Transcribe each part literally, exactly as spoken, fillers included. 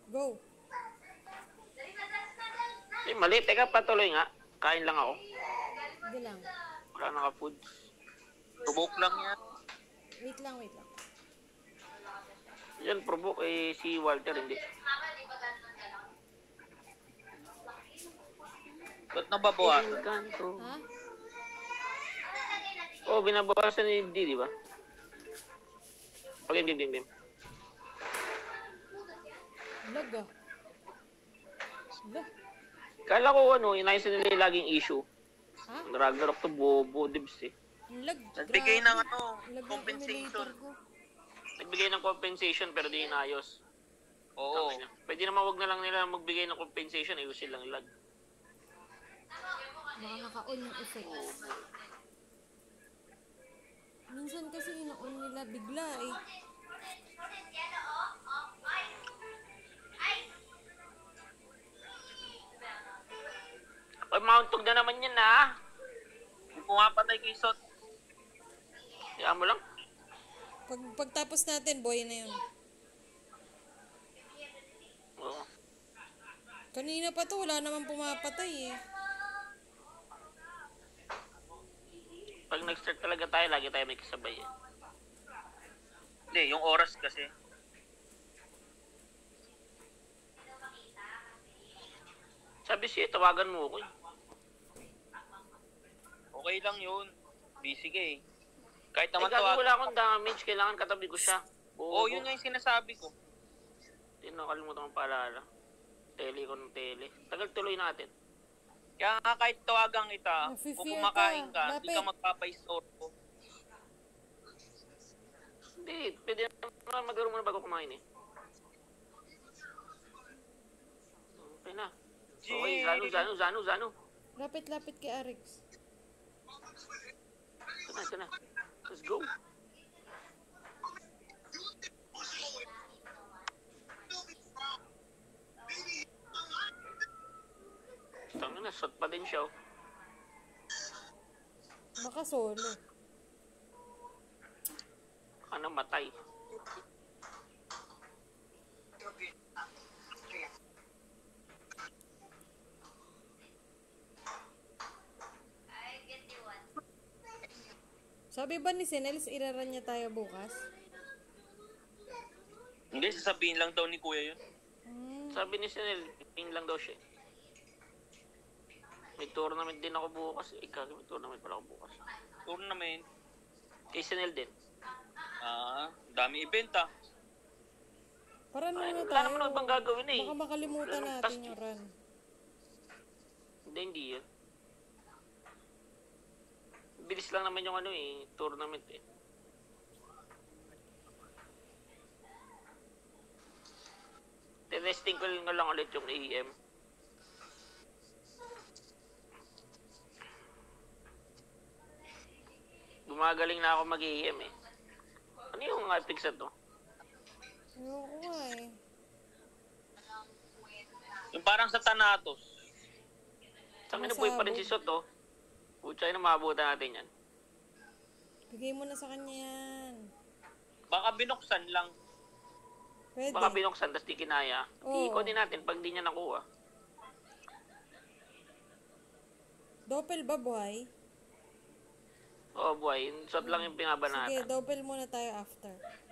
Go. Eh, mali. Teka, patuloy nga. Kain lang ako. Sige lang. Wala naka-foods. Provoke lang yan. Wait lang, wait lang. Yan, provoke. Eh, si Walter hindi. Ba't nababawa? Ha? Oh, binabawasan ni D, di ba? Okay, game, game, game. Lag ah. Lag. Kala ko ano, inayos nila yung laging issue. Ha? Ragnarok to bobo, dibs eh. Ang lag. Nagbigay ng ano, Lag ng compensation. emulator ko. Nagbigay ng compensation pero di inayos. Oo. Tangina. Pwede naman wag na lang nila magbigay ng compensation, ayusin lang lag. Baka naka-on yung effect. Minsan kasi ino-on nila bigla eh. Ay, mauntog na naman yan na. Kung pumapatay kay Sot, Kaya mo lang. Pag pagtapos natin, boy na yun. Oo. Kanina pa to, wala naman pumapatay eh. Pag nag-start talaga tayo, lagi tayo may kasabay eh. hindi, yung oras kasi. Sabi siya, tawagan mo ako eh. Okay lang yun. Busy ka eh. Kahit Ay, naman gagi, tawagan. wala akong damage, kailangan katabi ko siya. Oo, oh, yun nga yung sinasabi ko. Hindi nakalimutan kong paalala. Tele ko ng tele. Tagal tuloy natin. Kaya nga kahit tawagan kita, Nafe-fear kung kumakain ka. ka, hindi ka Lapit. magpapaistorbo. Hindi, pwede naman magkaroon muna bago kumain eh. Okay na. Okay, Zanu, Zanu, Zanu, Zanu. Lapit-lapit kay Arix. Ito na, ito na. Let's go. Tangin na, shot pa din siya oh. Baka solo. Baka namatay. Sabi ba ni Sinels, iraran niya tayo bukas? Hindi, sasabihin lang daw ni Kuya yun. Hmm. Sabi ni Sinel, ping lang daw siya. May tournament din ako bukas. Ikaw, may tournament pala ako bukas. Tournament. Kay Sinel din. Ah, dami event ah. Para Ay, na wala tayo. naman ibang gagawin eh. Baka makalimutan Wala nang natin task yung run. Hindi, hindi yun. Bilis lang naman yung ano eh, tournament eh. Testing ko lang ulit yung A M. Gumagaling na ako mag-A M eh. Ano yung epic set to? Ayoko nga eh. Yung parang sa Thanatos. Tangin na boy pa rin si Soto. Putsay na maabutan natin yan. Bigay mo na sa kanya yan. Baka binuksan lang. Pwede. Baka binuksan, tas di kinaya. Oo. Ikunin natin pag di niya nakuha. Doppel ba buhay? Oo, buhay. Shot lang yung Sige, pinabanatan. doppel muna tayo after.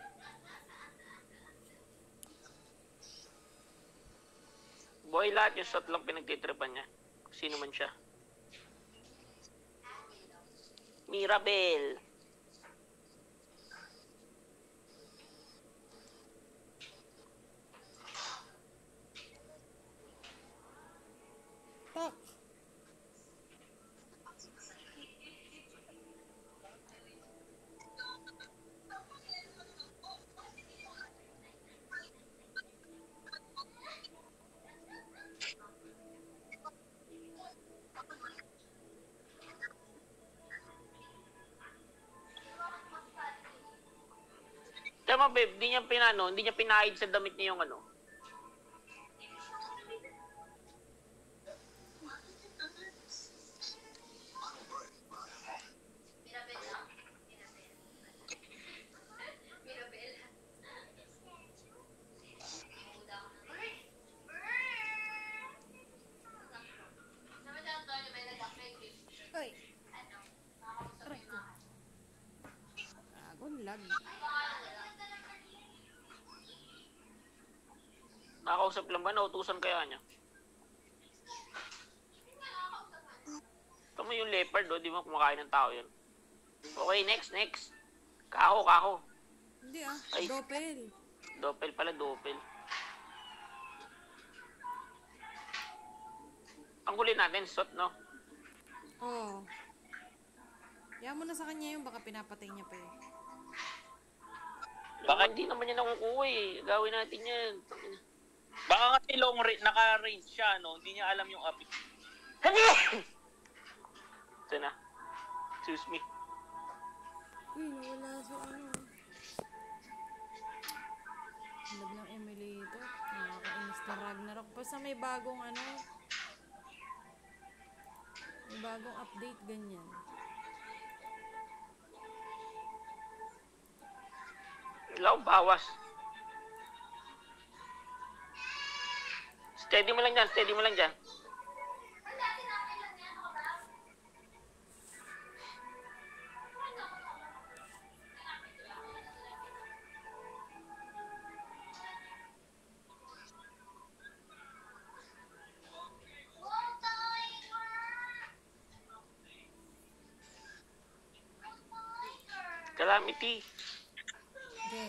Buhay lahat yung shot lang pinagtitripan niya. Sino man siya. Mirabel. Tak. Tama babe, hindi niya pinano, hindi niya pinahid sa damit niya yung ano. lag. Nakakausap lang ba? Nautusan kaya niya? Tama yung leopard, oh. Di ba kumakain ng tao yun? Okay, next, next. Kako, kako. Hindi ah, Ay. Doppel. Doppel pala, doppel. Ang huli natin, shot, no? Oo. Yan mo na sa kanya yung baka pinapatay niya pa eh. Baka hindi naman niya nakukuha eh. Gawin natin yan. Baka kasi long range, naka-range siya, no? Hindi niya alam yung upit. Ito na. Excuse me. Uy, nawala sa ano. Hanap ng emulator. Nakakainis na Ragnarok. Basta may bagong ano. May bagong update, ganyan. Ilaw, bawas. Steady mo lang dyan, steady mo lang dyan. Calamity. Okay.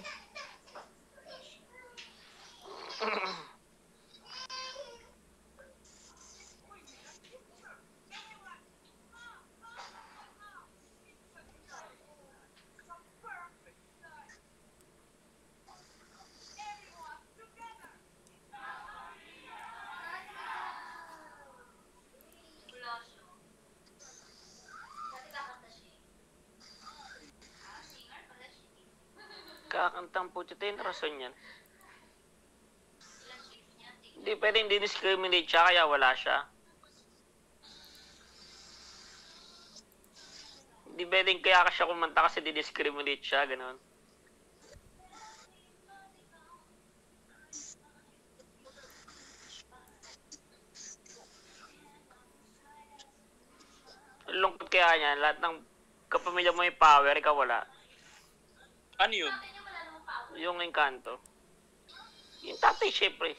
Kakantang po ito yung rason yan. Hindi pwede hindi discriminate siya kaya wala siya. Hindi pwedeng kaya ka siya kumanta kasi di-discriminate siya, gano'n. Ang lungkot kaya niya, lahat ng kapamilya mo yung power, ikaw wala. Ano yun? Yung Encanto. Yung tatay, syempre.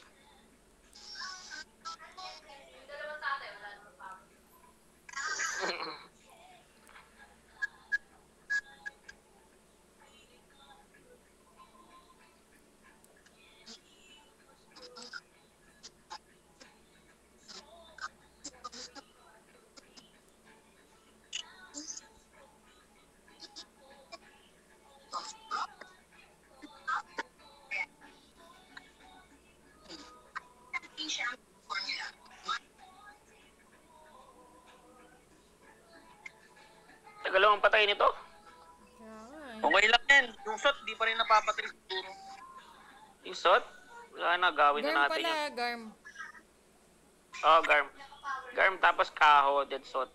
Tagal lang ang patay nito. Kaya nga eh. Okay lang yan. Yung shot, di pa rin napapatay siguro. Yung shot, wala na, gawin Garm na natin pala, yun. Garm. Oh, Garm. Garm tapos Kaho, dead shot.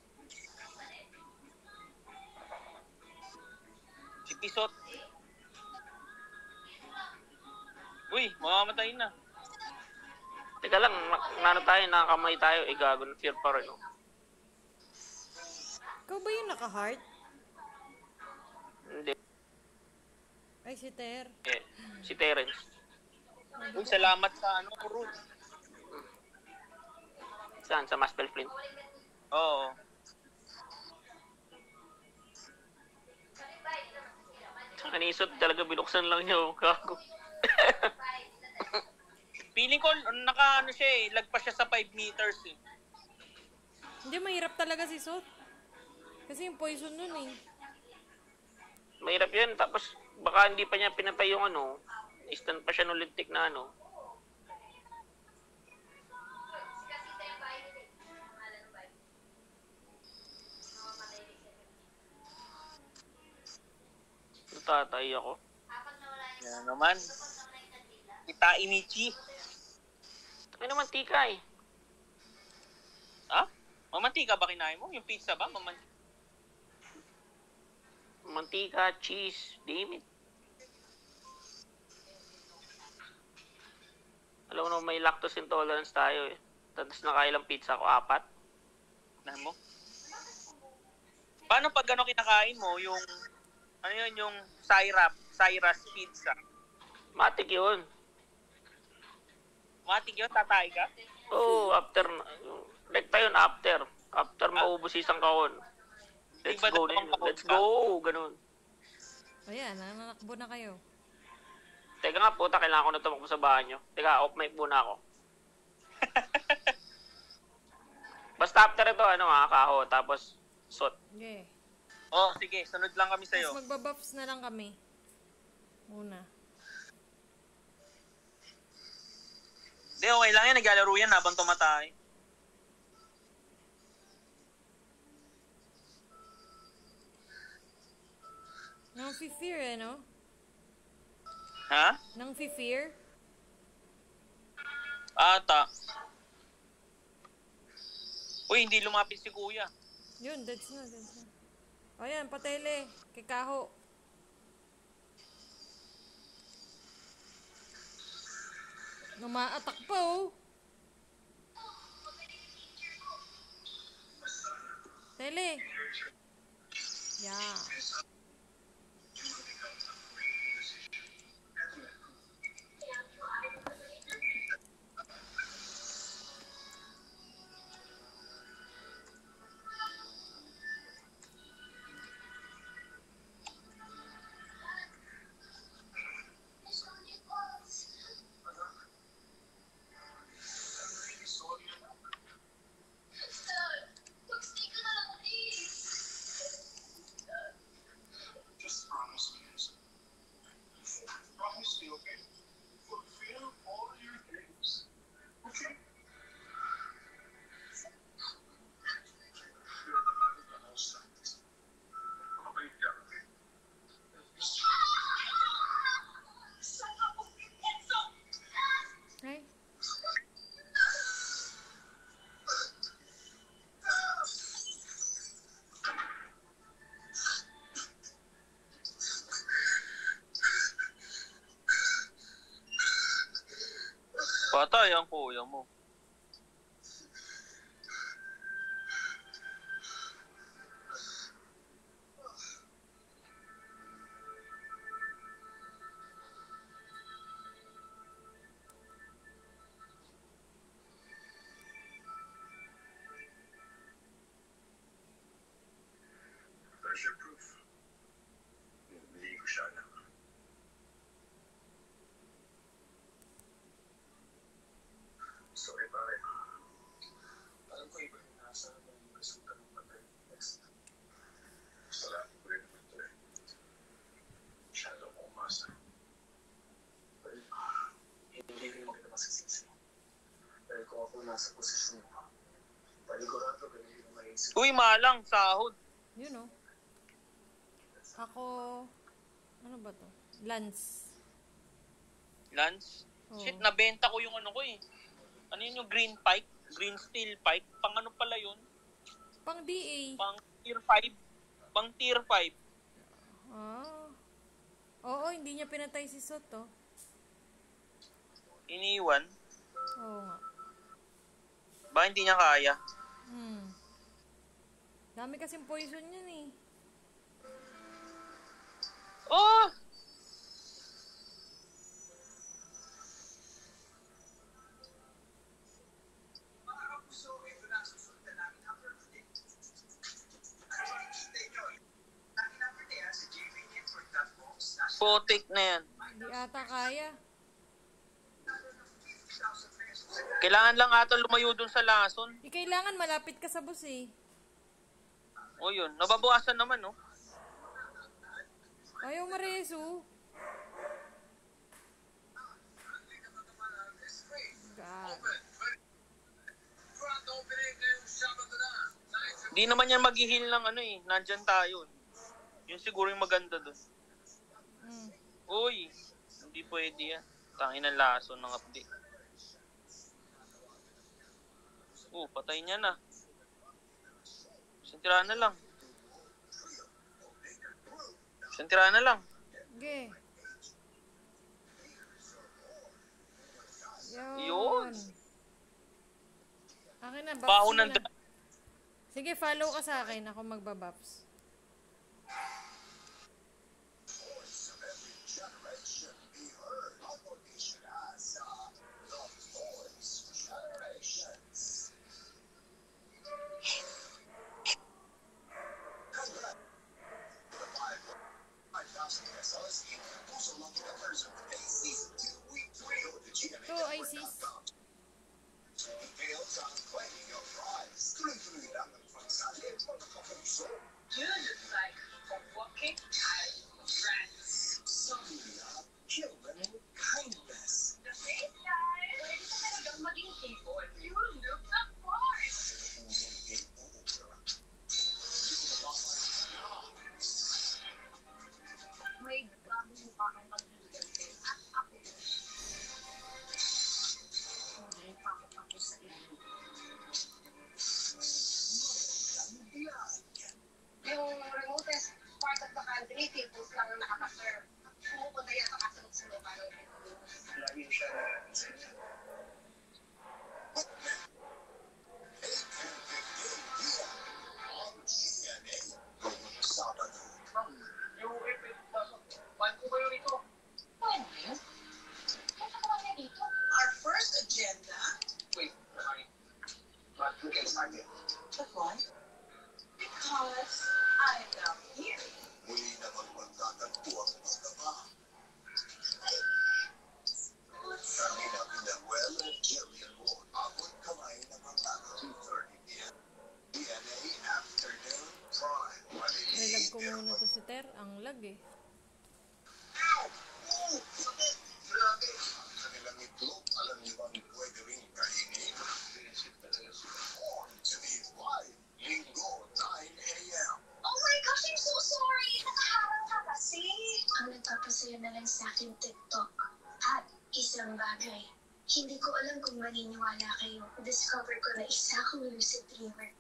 Si Pisot. Uy, mamamatay na. Teka lang, na- nano tayo, nakakamay tayo, eh gago, fear pa rin. Oh. Ikaw ba yung naka-heart? Hindi. Ay, si Ter. Eh, si Terence. Uy, salamat sa ano, Ruth. Saan? Sa Maspel Flint. Oo. Sa kanisot talaga binuksan lang niya, oh, gago. Feeling ko, naka ano siya eh, lagpas siya sa five meters eh. Hindi, mahirap talaga si Sot. Kasi yung poison nun eh. Mahirap yun, tapos baka hindi pa niya pinatay yung ano, instant pa siya nung lintik na ano. Natatay ako. Yan naman. Kita Imichi. Ay naman, tika eh. Ha? Mamantika ba kinain mo? Yung pizza ba? Maman Mantika, cheese, dimit. Alam mo naman may lactose intolerance tayo eh. Tapos nakailang pizza ako, apat. na mo? Paano pag ano kinakain mo? Yung Ano yun yung Syrup, Cyrus Pizza? Matik yun. Matik yun, tatay ka? Oo, after, rekta yun, after. After maubos isang kahon. Let's Iba go na na bang yun. kahon Let's ka? go, ganun. Ayan, nananakbo na kayo. Teka nga, puta, kailangan ko na tumakbo sa banyo. Teka, off mic muna ako. Basta after ito, ano ha, kaho, tapos sot. Okay. Oh, sige, sunod lang kami sa'yo. Tapos magbabuffs na lang kami. Muna. Hindi, okay lang yan. Naglalaro yan habang tumatay. Nang fear eh, no? Ha? Nang fear. Ata. Uy, hindi lumapit si kuya. Yun, that's na, that's na. O yan, patele. Kay Kaho. Numa-attack pa, oh. Tele. Yeah. Ay. Patay ang kuya mo. There's your proof. Hindi ko siya alam. Sorry, pare. Alam ko iba yung nasa ng resulta ng patay. Next. Wala ko rin naman ito eh. Masyado ko umasa. Pero, hindi rin mo kita masisisi. Dahil kung ako nasa posisyon mo, panigurado ganun yung maisip. Uy, malang, sahod. Yun, oh. Ako, ano ba to? Lance. Lance? Oo. Shit, nabenta ko yung ano ko eh. Ano yun yung green pipe? Green steel pipe? Pang ano pala yun? Pang D A. Pang tier five? Pang tier five? Ah. Oo, hindi niya pinatay si Soto. Iniwan? Oo nga. Ba hindi niya kaya? Hmm. Dami kasing poison yan eh. Oh! Putik na yan. Hindi ata kaya. Kailangan lang ata lumayo dun sa lason. Di kailangan malapit ka sa boss eh. O yun, nababawasan naman no. Ayaw mareso. God. Di naman yan mag-heal ng ano eh. Nandyan tayo. Yun siguro yung maganda dun. Mm. Uy, hindi pwede yan. Tangin ng lason ng update. Oh, patay niya na. Sentira na lang. Sentira na lang. Okay. Yun. Yun. Akin na, buffs Baho mo ng na. Sige, follow ka sa akin. Ako magbabuffs. sis. Details on claiming your prize. Tuloy-tuloy lang ang pagsali at mga kapuso. You look like a walking child of rats. Samia, kill them with kindness. The same guy. Pwede ka talagang maging people. You look the part. Hindi uubra. May dami mo pa kang magbibigay. At ako. Hindi pa ako tapos sa iyo. Yung remotest part of the country, peoples lang ang nakaka-serve. Pumupunta yan sa kasunod-sunod. Parang Lagi siya na Sabado. yung repeat Paano ko kayo rito? Paano yun? Punta ka lang na dito. Our first agenda. Wait, sorry. But we can start it. But why? Because I love you. Muli naman magtatagpo ang pagkama. Kami na Pinaguel at Jillian Moore. Abot kamay na mga two thirty p.m. D N A Afternoon Prime. Nilag ko muna to si Ter. Ang lag eh. Ow! Oh! Sakit! Grabe! Ang kanilang itlog, alam niyo bang pwede rin kainin? Born to be live. Linggo, nine a.m. Oh my gosh, I'm so sorry. Nakaharang ka kasi. Ang nagpapasaya na lang sa akin TikTok. At isang bagay, hindi ko alam kung maniniwala kayo. Discover ko na isa akong lucid dreamer.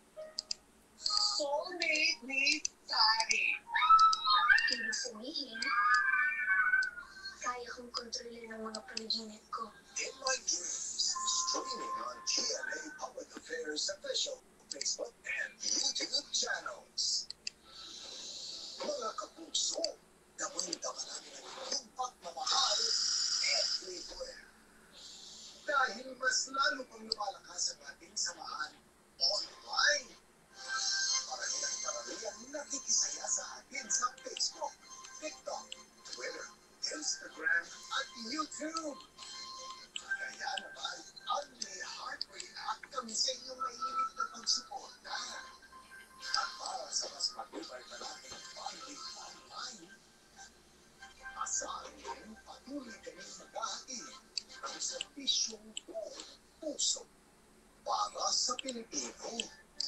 Soulmate ni Tari. Ibig sabihin, kaya kong kontrolin ang mga panaginip ko. In My Dreams, streaming on G M A Public Affairs official Facebook and YouTube channels. Mga kapuso, damay-dama namin ang inyong pagmamahal everywhere. Dahil mas lalo pang lumalakas ang ating samahan online. Marami ng karamihan nakikisaya sa atin sa Facebook, TikTok, Twitter, Instagram, at YouTube. Kaya naman, only heart react kami sa inyong mainit na pagsuporta. At para sa mas matibay na natin bonding online, asahan din patuloy kami mag-ahatid ng serbisyong buong puso para sa Pilipino.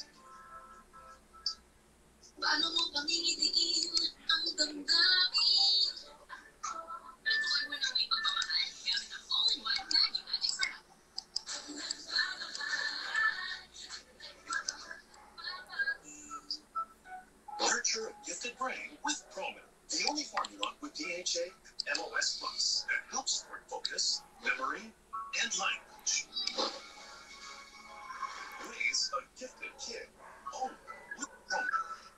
Paano mo pangingitiin ang damdamin? Natukoy mo ng may pagmamahal gamit ang all-in-one Maggi Magic Sarap. Nurture a gifted brain with Promil, the only formula with D H A, M O S Plus, that helps support focus, memory, and language. Raise a gifted kid only with Promil.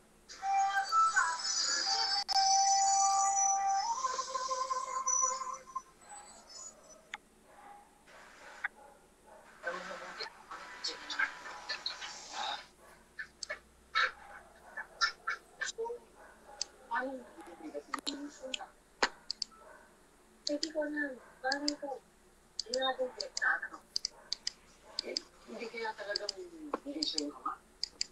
Pwede ko na. Parang ko. Hindi natin pinagtataw. Eh, hindi kaya talagang hindi siya yung ama?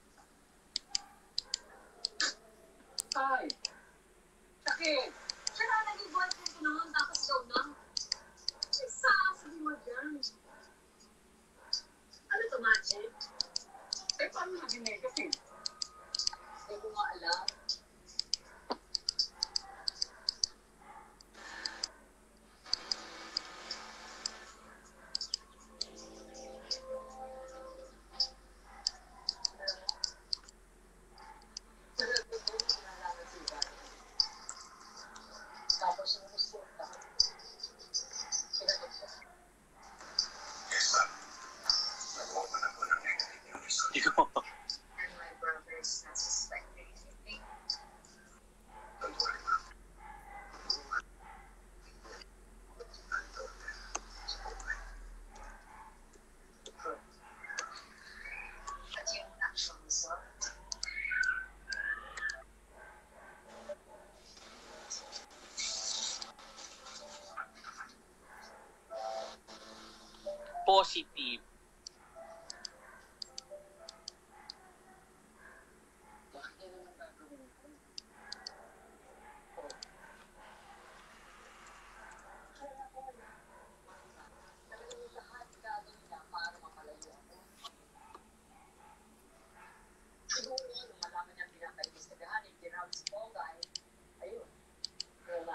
Ay! Sakit! Siya na naging boyfriend ko naman tapos ikaw lang. Isa, sabi mo dyan. Ano to, Magic? Eh, paano naging negative? Hindi ko nga alam. Tapos yung gusto ka, sinagot ko. Yes, ma'am. Nagawa mo na po ng negative news. Ikaw. And my brothers not suspecting anything. positive. Bakit yan naman gagawin ko? Kaya ko wala. Talagang lahat gagawin niya para mapalayo ako. Siguro nung malaman niya pinapaimbestigahan, yung ginawin si Pogay, ayun, wala.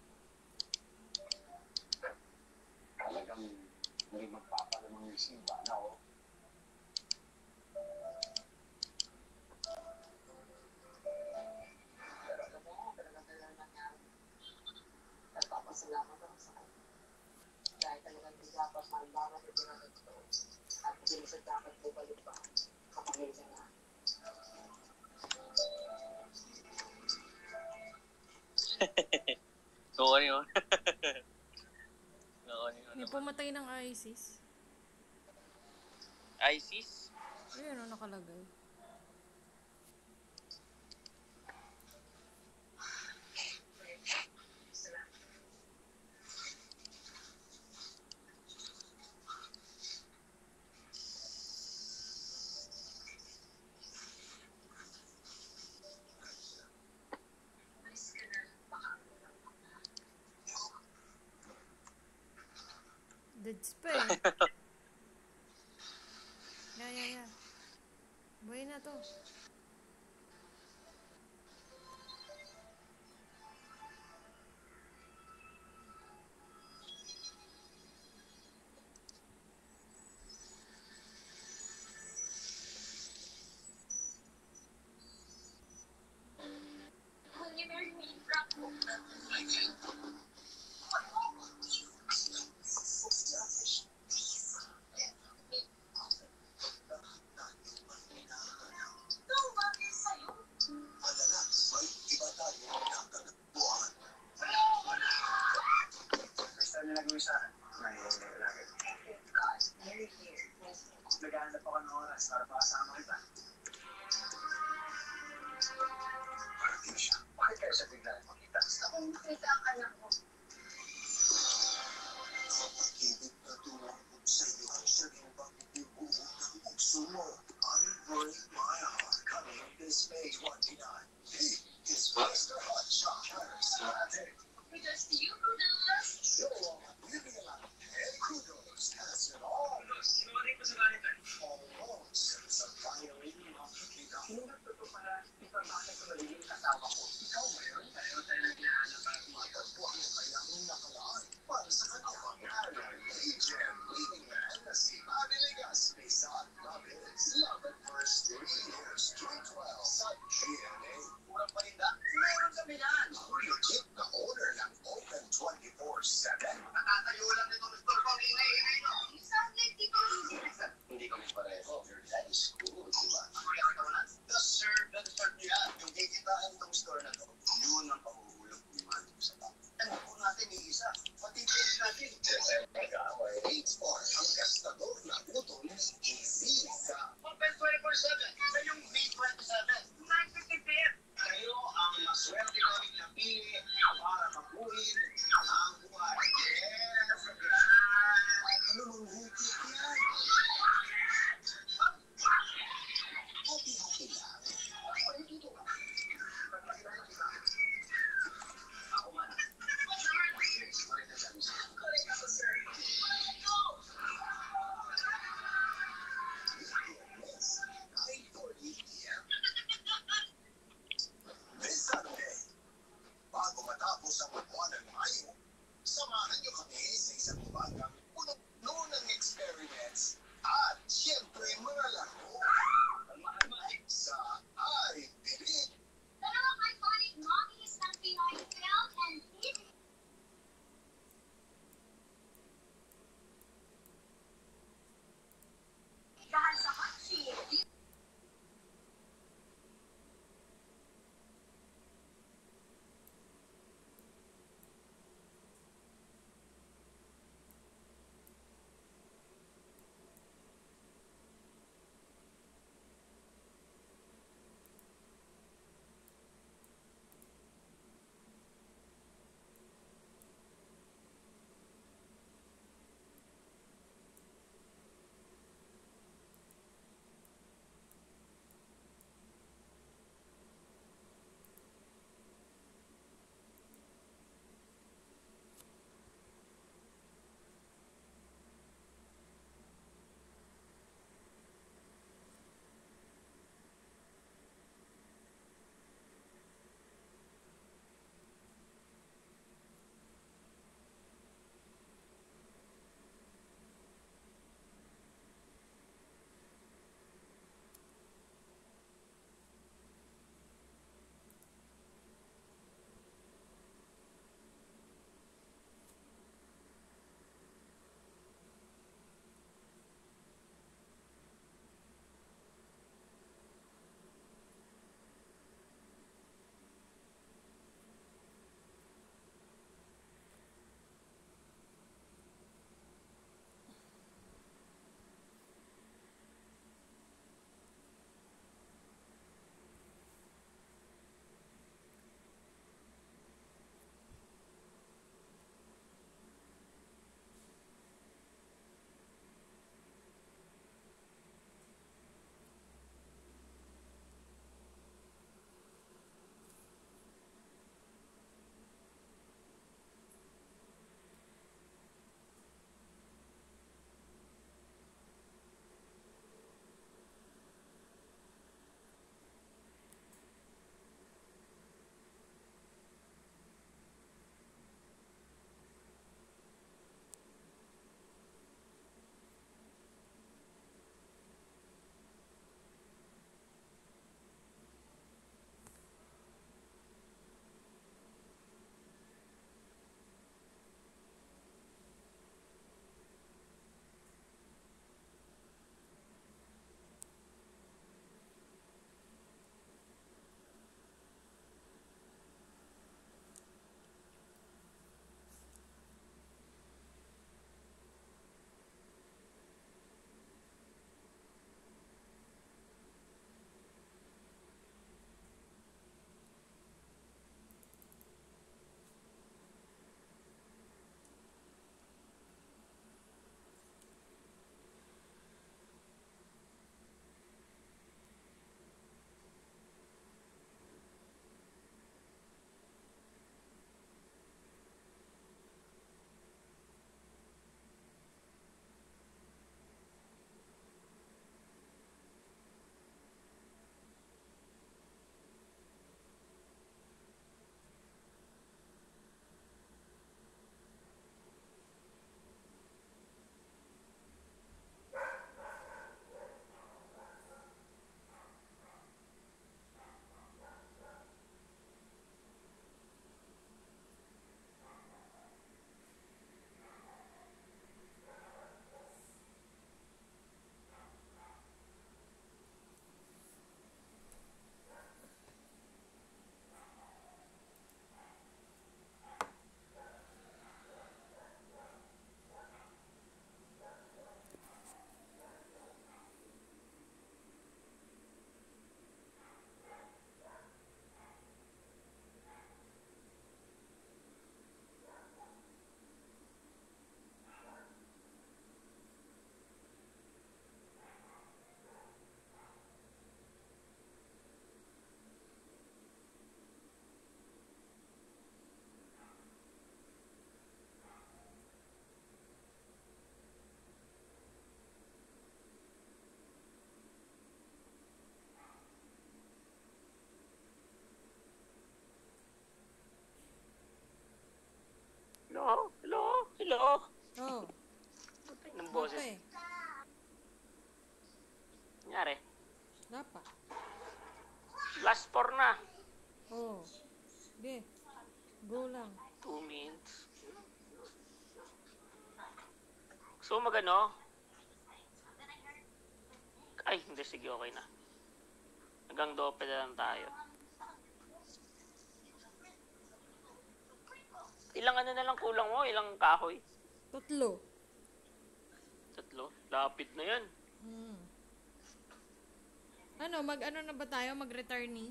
Talagang may magpapalamang yung simba na oh. Pero alam mo, talagang talagang nangyari. Nagpapasalamat ako sa kanya. Dahil talagang hindi dapat malaman yung ginawin ko. At hindi sa dapat bubalik pa kapag hindi na. So, ano yun? So, ano yun? May pumatay ng ISIS. ISIS? Ayun, ano nakalagay. Umalis ka na. Baka ako lang. Deads pa eh. Yeah, yeah, yeah. Buhay na to. Will you marry me? Rocco? I can't. Ito, bagay sa'yo. Alala, may iba tayo nakagabuhan. First time na nag-uwi sa akin. May lalaki. God, you're here. Naghahanap ako ng oras para makasama kita. Parating siya. Bakit kayo siya bigla makita? Akong makita ang anak mo. Pag-ibig na tumambog sa iyo ang siyang pagbibuo ng puso mo. Unbreak my heart. Coming this May twenty-nine. He is Mister Hotshot. Charismatic. Because you could have. Sure. Living a life. And kudos has it all. Almost. Sa finally makikita. Nung natuto para ipamasa sa magiging kasama ko. Ikaw ngayon, tayo tayo naglahanap at matagpuan mo kaya ang nakalaan para sa kanyang pangalan. Legend, leading man na si Manny Legaspi sa Love Is. Love at First Three Years, June twelfth sa G M A. Kurang paninda? Meron kami yan. Ang legit na owner ng Open twenty-four seven. Nakatayo lang nito ng store ko ang ingay-ingay nyo. You sound like Tito Easy. Hindi kami pareho. That is cool, di ba? The serve na start niya. Yung kikitaan itong store na to, yun ang pahuhulog ni Manny sa tao. Ano po natin iisa? Pati page natin. Mag-away. Eight Bar, ang gastador na luto ni Easy sa Open twenty-four seven. Sa yung May twenty-seven. nine fifty p m. Kayo ang maswerte naming napili para mabuhin ang buhay. Yes, guys. Ano mang hukit yan? Happy-happy lang. Ay, dito ka. Ako man. Correct ako, sir. Dapat. Last four na. Oo. Sige. Go lang. Two minutes. So, magano? Ay, hindi. Sige, okay na. Hanggang dope na lang tayo. Ilang ano na lang kulang mo? Ilang kahoy? Tatlo. Tatlo? Lapit na yan. Hmm. Ano, mag-ano na ba tayo? Mag-returnee?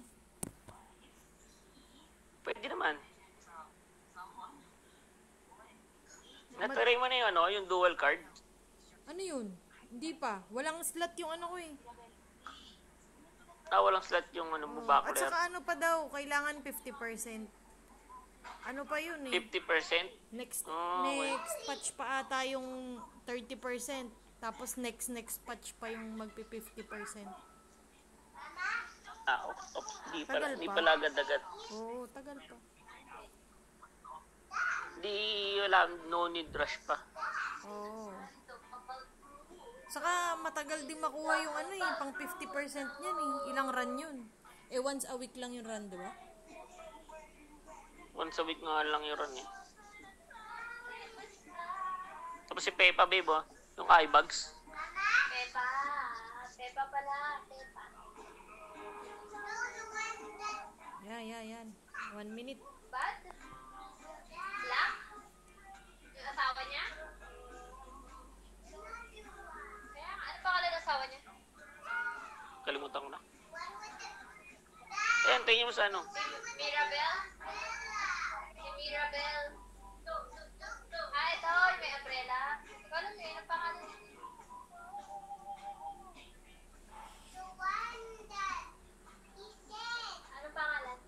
Pwede naman. Natry mo na yung ano, yung dual card. Ano yun? Hindi pa. Walang slot yung ano ko eh. Ah, walang slot yung ano mo, Oh, back at saka ano pa daw, kailangan fifty percent. Ano pa yun eh? fifty percent? Next Oh, okay. next patch pa ata yung thirty percent. Tapos next next patch pa yung magpi-fifty percent. Ah, ops, ops. Di pala, Tagal di pa. pala agad-agad. Oo, oh, tagal pa. Di, wala, no need rush pa. Oo. Oh. Saka matagal din makuha yung ano eh, pang fifty percent niyan eh. Ilang run yun? Eh, once a week lang yung run, diba? Once a week nga lang yun eh. Tapos si Peppa, babe, oh. Yung eye bags. Pepa. Pepa pala. Pepa. Yan, yan, yan. One minute. Bad? Black? Yung asawa niya? Kaya nga, ano pangalan ng asawa niya? Kalimutan ko na. Eh, antayin niyo mo sa ano. Si Mirabel? Si Mirabel. Ah, ito, yung may umbrella. Ikaw lang yun, ang pangalan niya. Anong pangalan?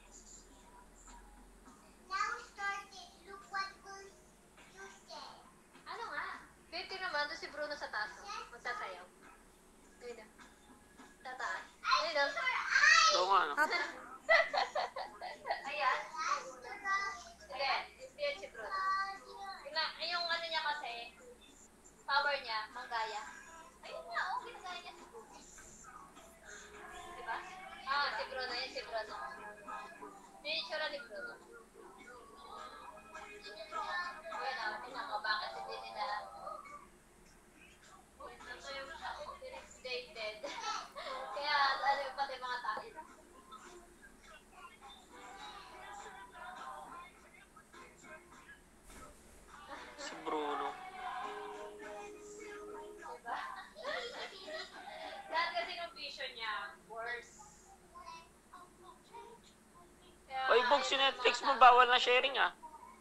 Ano nga? Pwede naman, doon si Bruno sa taas. oh. Magsasayaw. Ayun na. Tataas. Ayun na. Oo nga, ano. Up. Ayan. Hindi. Hindi yan si Bruno. Yung, yung ano niya kasi, power niya, manggaya. Ayun nga, oh, ginagaya niya si Bruno. Diba? Ah, si Bruno. Yan si Bruno. Yung itsura ni Bruno. Ayun na, tingnan mo, bakit hindi nila dated. Kaya, ano yung pati mga tao. Si Bruno. Diba? Lahat kasi ng vision niya, worse. Kaya, Oy, Bog, si Netflix mo, bawal na sharing, ah.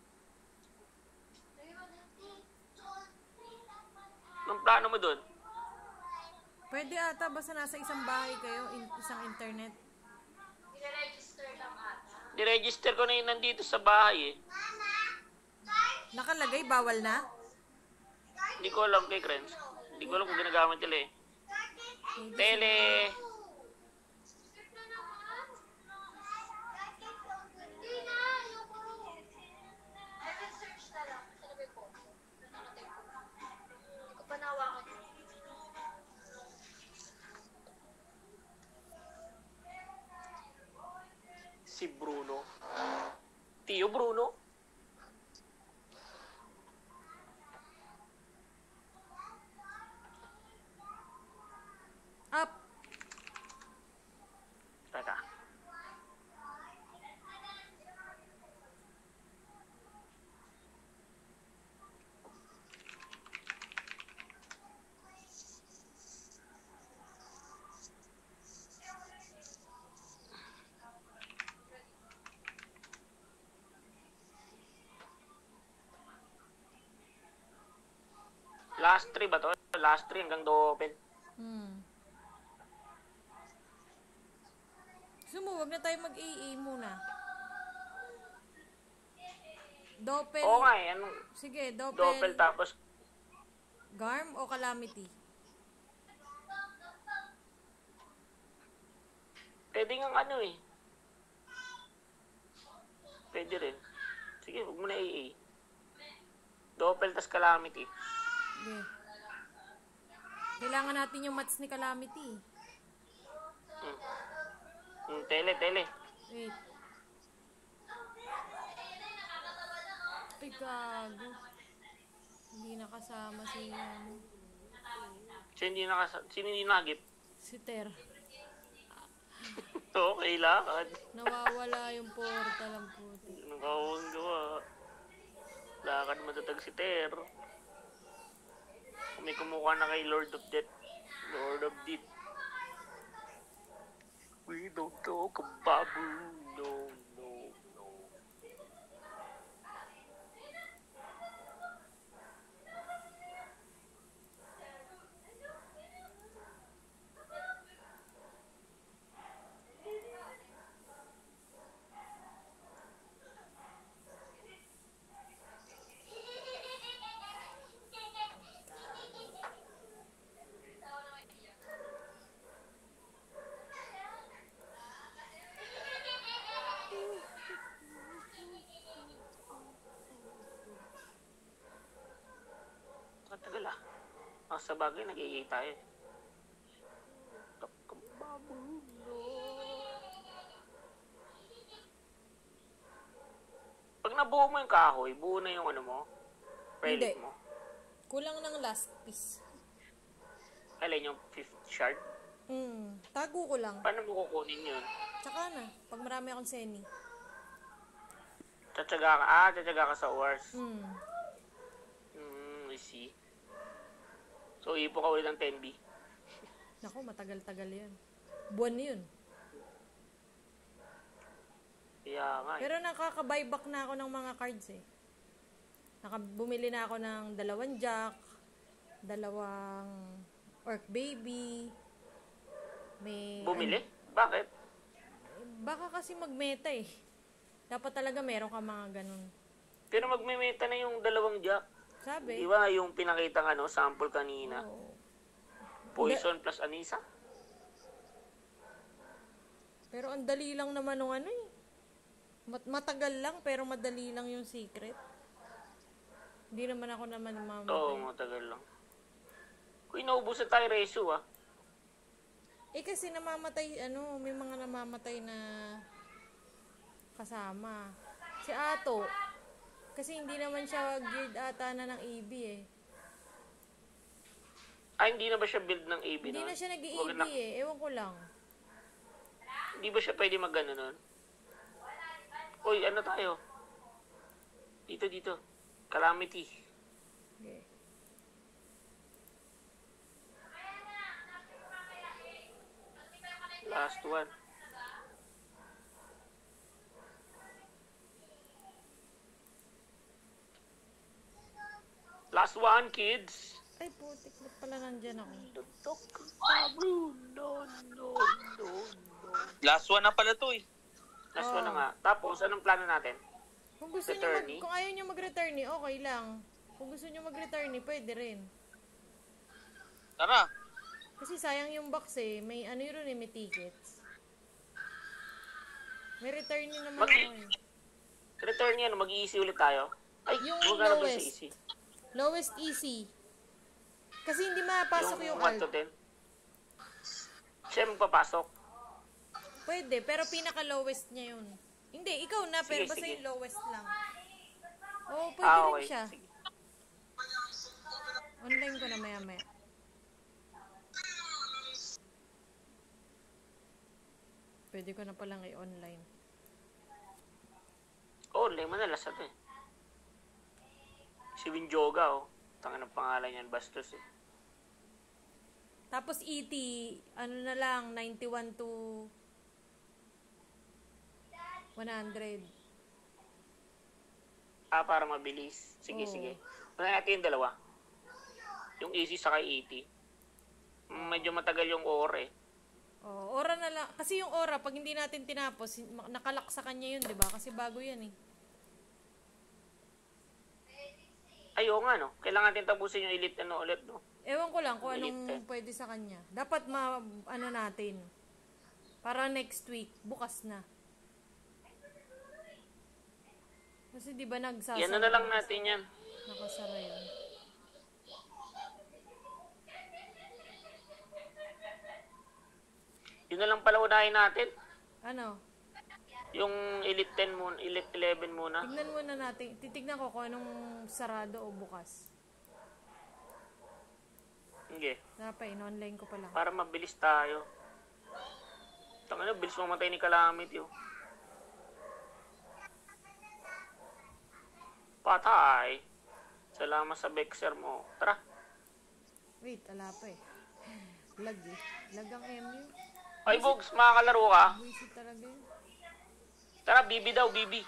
Anong plano mo dun? Pwede ata, basta nasa isang bahay kayo, in, isang internet. i-register lang ata. Di-register ko na yun nandito sa bahay, eh. Nakalagay, bawal na? Hindi ko alam kay Krenz. Hindi ko alam kung ginagamit nila, eh. Tele. Hindi na, yung I can search na lang. Saan na ba yung phone ko? Nakatay ko. Hindi ko pa nawakan yun. Si Bruno. Tio Bruno. Up. Teka. Last three ba to? Last three hanggang do open. Hmm. Gusto mo, wag na tayo mag-A A muna. Doppel. Oo nga eh. Anong Sige, Doppel. doppel tapos Garm o Calamity? pwede nga ano eh. Pwede rin. Sige, huwag mo na A A. Doppel tas Calamity. Sige. Kailangan natin yung mats ni Calamity. Hmm, tele, tele. Wait. Ay, gago. Hindi nakasama si, ano, Sino hindi nakasa... Sino hindi nagip? si Ter. Okay, lakad. Nawawala yung portal ang puti. Anong kawang gawa? Lakad matatag si Ter. Kung may kumukha na kay Lord of Death. Lord of Death. We don't talk about no, no, no. Matagal ah. Ah, sa bagay, nag-i-i tayo. Pag nabuo mo yung kahoy, buo na yung ano mo? Relic Hindi. mo? Kulang ng last piece. Alin yung fifth shard? Hmm, tago ko lang. Paano mo kukunin yun? Tsaka na, pag marami akong seni. Tsatsaga ka, ah, tsatsaga ka sa wars. Hmm. Hmm, I see. So, ipo ka ulit ng ten B. Naku, matagal-tagal yan. Buwan yun. Kaya nga. eh. Pero nakaka-buyback na ako ng mga cards eh. Nakabumili na ako ng dalawang jack, dalawang orc baby, may... Bumili? Bakit? Baka kasi magmeta eh. Dapat talaga meron ka mga ganun. Pero magmemeta na yung dalawang jack. Sabi? Di ba yung pinakita ano, sample kanina? Oo. Poison plus Anisa? Pero ang dali lang naman nung ano eh. Mat- matagal lang pero madali lang yung secret. Hindi naman ako naman mamatay. Oo, matagal lang. Kung inaubos na tayo reso ah. Eh kasi namamatay, ano, may mga namamatay na kasama. Si Ato, kasi hindi naman siya geared ata na ng A B eh. Ah, hindi na ba siya build ng A B Hindi nun? na siya nag-A Wag B na- eh, ewan ko lang. Hindi ba siya pwede mag-ano nun? Uy, ano tayo? Dito, dito. Calamity. Okay. Last one. Last one, kids. Ay putik, ba't pala nandyan ako? No, no, no, no. Last one na pala to eh. Last one na Oh. nga. Tapos, anong plano natin? Kung gusto niyo mag, Returnee? kung ayaw niyo mag-returnee, okay lang. Kung gusto niyo mag-returnee, pwede rin. Tara. Kasi sayang yung box eh. May ano yun eh, may tickets. May returnee naman Mag- ako eh. Return yan, mag-easy ulit tayo. Ay, Yung huwag na doon sa lowest. easy. Lowest easy. Kasi hindi mapasok yung, one to alt. ten. Siya magpapasok. Pwede, pero pinaka-lowest niya yun. Hindi, ikaw na, pero Sige, basta sige. yung lowest lang. Oo, pwede Ah, rin okay. siya. Sige. Online ko na maya-maya. Pwede ko na palang i-online. Oh, lemon na last eh. Si Winjoga, oh. Tangan ng pangalan yan, bastos eh. Tapos E T, ano na lang, ninety-one to one hundred. Ah, para mabilis. Sige, Oo. sige. Una natin yung dalawa. Yung easy sa kay eighty. Medyo matagal yung ore eh. Oh, ora na lang. Kasi yung ora, pag hindi natin tinapos, hin- nakalak sa kanya yun, di ba? Kasi bago yan eh. Ay, oo nga, no? Kailangan natin tapusin yung elite, ano, ulit, no? Ewan ko lang kung Elite anong eh. pwede sa kanya. Dapat ma, ano natin. Para next week, bukas na. Kasi di ba nagsasara? Yan na lang natin yan. Nakasara yun. Yun na lang pala unahin natin. Ano? Yung Elite ten muna, Elite eleven muna. Tignan muna natin. Titignan ko kung anong sarado o bukas. Sige. Dapat, in-online ko pa lang. Para mabilis tayo. Tangina, bilis mamatay ni Calamity, oh. Patay. Salamat sa Bexer mo. Tara. Wait, ala pa eh. Lag eh. Lag ang M U. Ay, Bugs, makakalaro ka? Buisit talaga yun. Tara, Bibi daw, Bibi.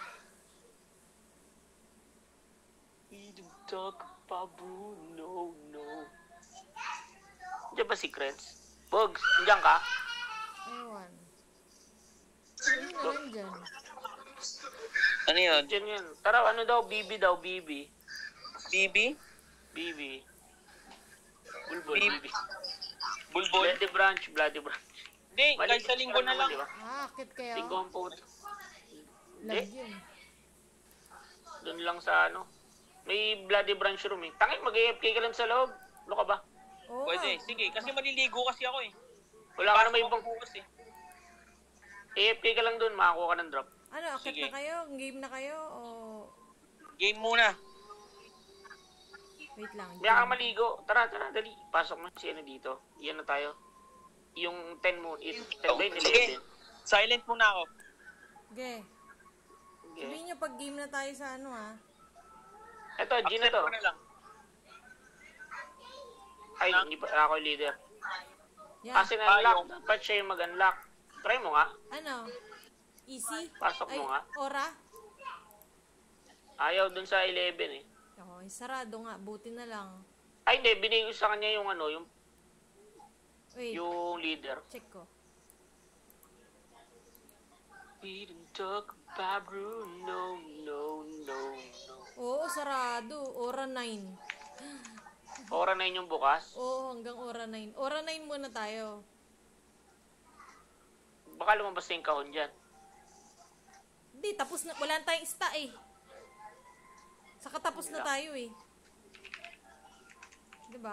We don't talk about Bruno, no. Diyan ba secrets? Bugs, nandiyan ka? Ewan. Ayun na lang dyan. Ano yun? Diyan yan. Tara, ano daw, Bibi daw, Bibi. Bibi? Bibi. Bulbul, Bibi. Bibi. Bulbul? Bloody Branch, Bloody Branch. Hindi, Mali, kahit sa linggo na lang. Diba? Ah, akit kayo. Linggo ang po. Lag yun. Doon lang sa ano. May Bloody Branch room eh. Tangin, mag-A F K ka lang sa loob. Ano ka ba? Oo Pwede, nga. sige. Kasi maliligo kasi ako eh. Wala ka na may ibang... bukas eh. A F K ka lang doon, makakuha ka ng drop. Ano, akit Sige. na kayo? Game na kayo? O... Game muna. Wait lang. May ka maligo. Tara, tara, dali. Pasok mo si ano dito. Iyan na tayo. Yung ten mo, it, ten ba yun, Sige. eleven? Silent muna ako. Okay. Okay. Sabihin nyo pag game na tayo sa ano ha. Ito, G na to. Accept ko na lang. Ay, hindi pa ako yung leader. Yan. Kasi na-unlock. Dapat siya yung mag-unlock. Try mo nga. Ano? Easy? Pasok Ay, mo nga. Ora? Ayaw dun sa eleven eh. Okay, sarado nga. Buti na lang. Ay, hindi. Binigay ko sa kanya yung ano, yung, Wait, yung leader. check ko. We don't talk about Bruno, no, no, no. Oo, sarado. Ora nine. Ora na yun yung bukas. Oo, hanggang Ora nine. Ora nine muna tayo. Baka lumabas na yung kahon dyan. Hindi, tapos na. Wala na tayong ista eh. Saka tapos na tayo eh. Diba?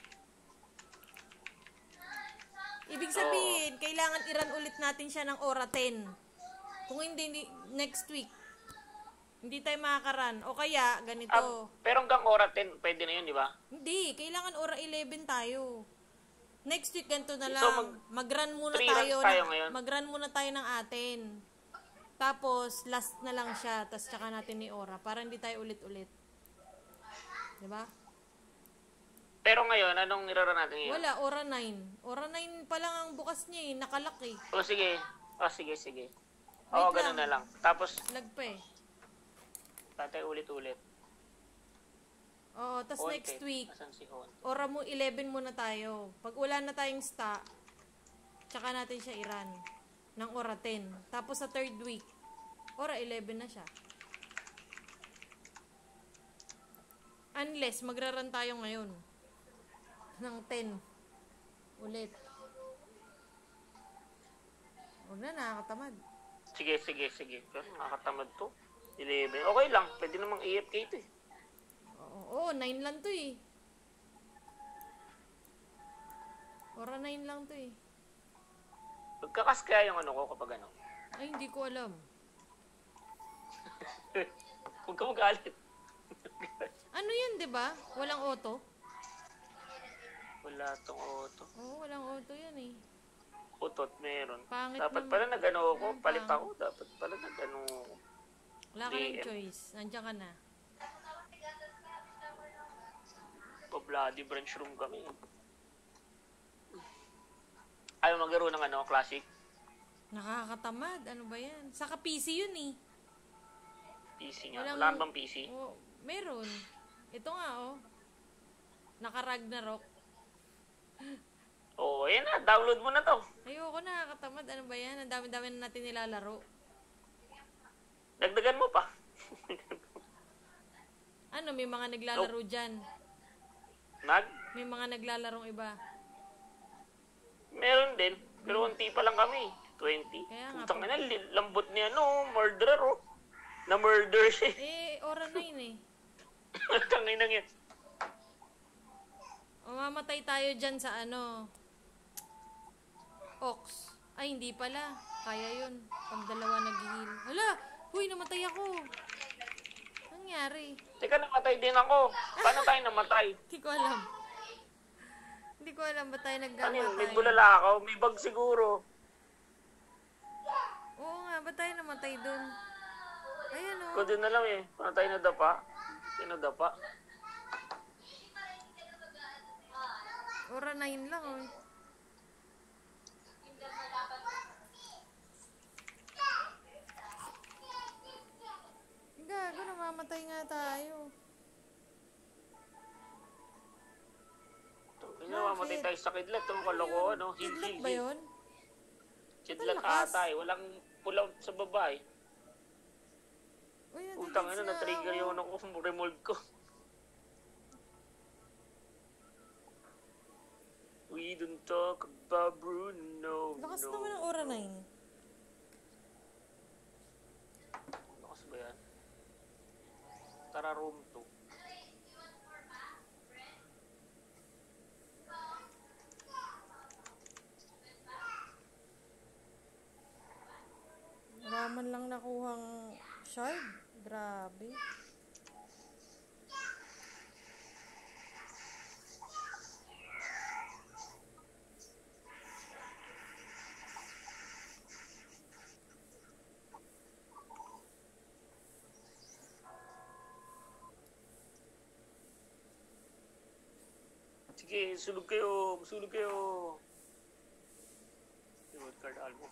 Ibig sabihin, kailangan i-run ulit natin siya ng Ora ten. Kung hindi, hindi next week, hindi tayo makakaran. O kaya, ganito. Ah, pero hanggang Ora ten, pwede na yun, di ba? Hindi, kailangan Ora eleven tayo. Next week, ganito na lang. So, mag- mag-run muna three tayo. runs tayo ng, ngayon? mag-run muna tayo ng atin. Tapos, last na lang siya. Tapos, tsaka natin ni Ora. Para hindi tayo ulit-ulit. Diba? Pero ngayon, anong nirara natin ngayon? Wala, Ora nine. Ora nine pa lang ang bukas niya eh. Nakalak eh. O sige. O sige, sige. Wait Oo, lang. ganun na lang. Tapos, Lag pa eh. tatay ulit-ulit. Oo, tapos Honte. next week, Asan si Honte? Ora mo eleven muna tayo. Pag wala na tayong sta, tsaka natin siya i-run ng Ora ten. Tapos sa third week, Ora eleven na siya. Unless magra-run tayo ngayon ng ten ulit. Huwag na, nakakatamad. Sige, sige, sige. Pero nakakatamad to. eleven. Okay lang. Pwede namang A F K to eh. Oo, oo, nine lang to eh. Ora nine lang to eh. Magkakas kaya yung ano ko kapag ano. Ay, hindi ko alam. Huwag ka magalit. Ano yun, di ba? Walang auto? Wala tong auto. Oo, walang auto yan eh. Utot meron. Pangit Dapat naman. pala nag-ano ako. Ang Palit pangit. ako. Dapat pala nag-ano ako. Wala ka ng D M. choice. Nandiyan ka na. Pa-bloody branch room kami. Ayaw maglaro ng ano, classic. Nakakatamad. Ano ba yan? Saka P C yun eh. P C nga. Walang- Wala ka bang P C? Oo, meron. Ito nga oh. Naka-Ragnarok. Oo, oh, yan na. Download mo na to. Ayoko, nakakatamad. Ano ba yan? Ang dami-dami na natin nilalaro. Dagdagan mo pa. Ano, may mga naglalaro dyan. Nag? May mga naglalarong iba. Meron din. Pero unti pa lang kami. twenty. Kaya nga, Putang ina, li- lambot niya, no? Murderer, oh. Na-murder siya. Eh, Ora nine eh. Tangin na yan. O, mamatay tayo dyan sa ano. Ox. Ay, hindi pala. Kaya yun. Pag dalawa nag-heal. Hala! Huy, namatay ako. Nangyari? Teka, namatay din ako. Paano tayo namatay? Hindi ko alam. Hindi ko alam ba tayo Ano yun? nagkamatay. May bulala ako. May bag siguro. Oo nga, ba tayo namatay dun? Ayan o. Ko din na lang eh. Paano tayo nadapa? Tayo nadapa. Ora nine lang oh. Gago, namamatay nga tayo. Kaya mamatay tayo sa kidlat. Itong kalokohan, no? Heal, Kidlat heal, ba heal. yun? Kidlat Ang lakas. ata eh. Walang pulaw sa babae. Uy, Utang nandito ina, na-trigger ako. yung ano ko, remold ko. We don't talk about Bruno. Lakas no. naman ang Aura nine. Lakas ba yan? Tara room two. Raman lang nakuhang shard. Grabe. Sige, sulog kayo. Sulog kayo. Reward card album.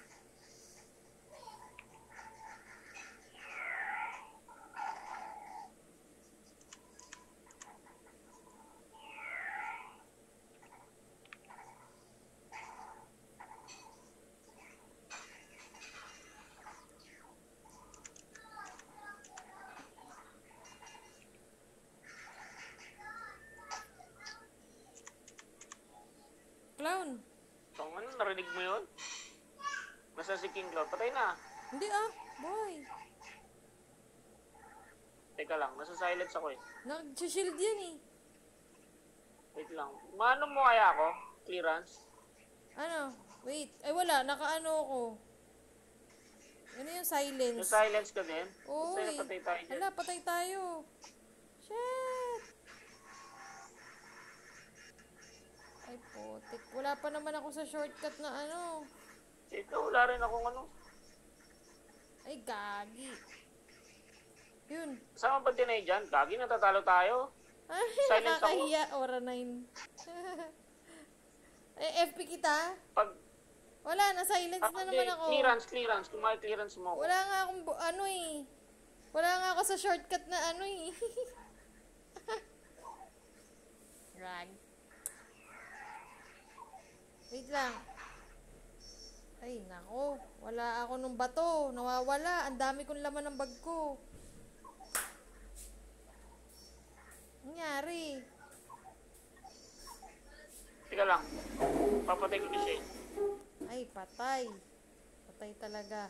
Clown. Tong ano, narinig mo yun? Nasa si King Cloud. Patay na. Hindi ah. Boy. Teka lang, nasa silence ako eh. Nag-shield yan eh. Wait lang. Maano mo kaya ako? Clearance? Ano? Wait. Ay wala. Nakaano ako. Ano yung silence? Yung silence ka din? Oo Basta eh. napatay tayo dyan. Hala, patay tayo. Shit. Ay, putik. Wala pa naman ako sa shortcut na ano. Ito, wala rin akong ano. Ay, gagi. Yun. Sama ba din eh dyan? Kagi, natatalo tayo. Ay, Silence ako. nakakahiya. Aura nine. Ay, F P kita? Pag, Wala, na-silence na naman ako. clearance, clearance. Kung may clearance mo ako. Wala nga akong, bu- ano eh. Wala nga ako sa shortcut na ano eh. Rag. Wait lang. Ay, nako. Wala ako nung bato. Nawawala. Ang dami kong laman ng bag ko. Nangyari. Teka lang. Papatay ko ni Shane. Ay, patay. Patay talaga.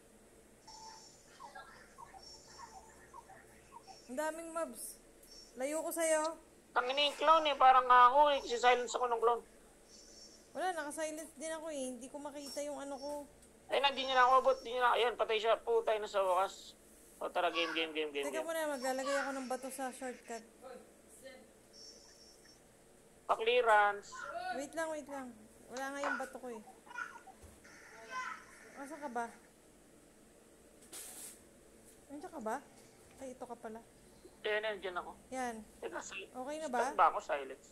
Ang daming mobs. Layo ko sa'yo. Tangina yung clown eh. Parang nga ako eh. Kasi silence ako ng clown. Wala, naka-silence din ako eh. Hindi ko makita yung ano ko. Ay na, di niya na ako abot. Di niya na. Ayan, patay siya. Putay na sa wakas. O tara, game, game, game, game. Teka game. muna, maglalagay ako ng bato sa shortcut. Pa-clearance. Wait lang, wait lang. Wala nga yung bato ko eh. Asa ka ba? Nandiyan ka ba? Ay, ito ka pala. Ayan, ayan, dyan ako. Yan. Teka, si- Okay na ba? stop ba ako? Silence.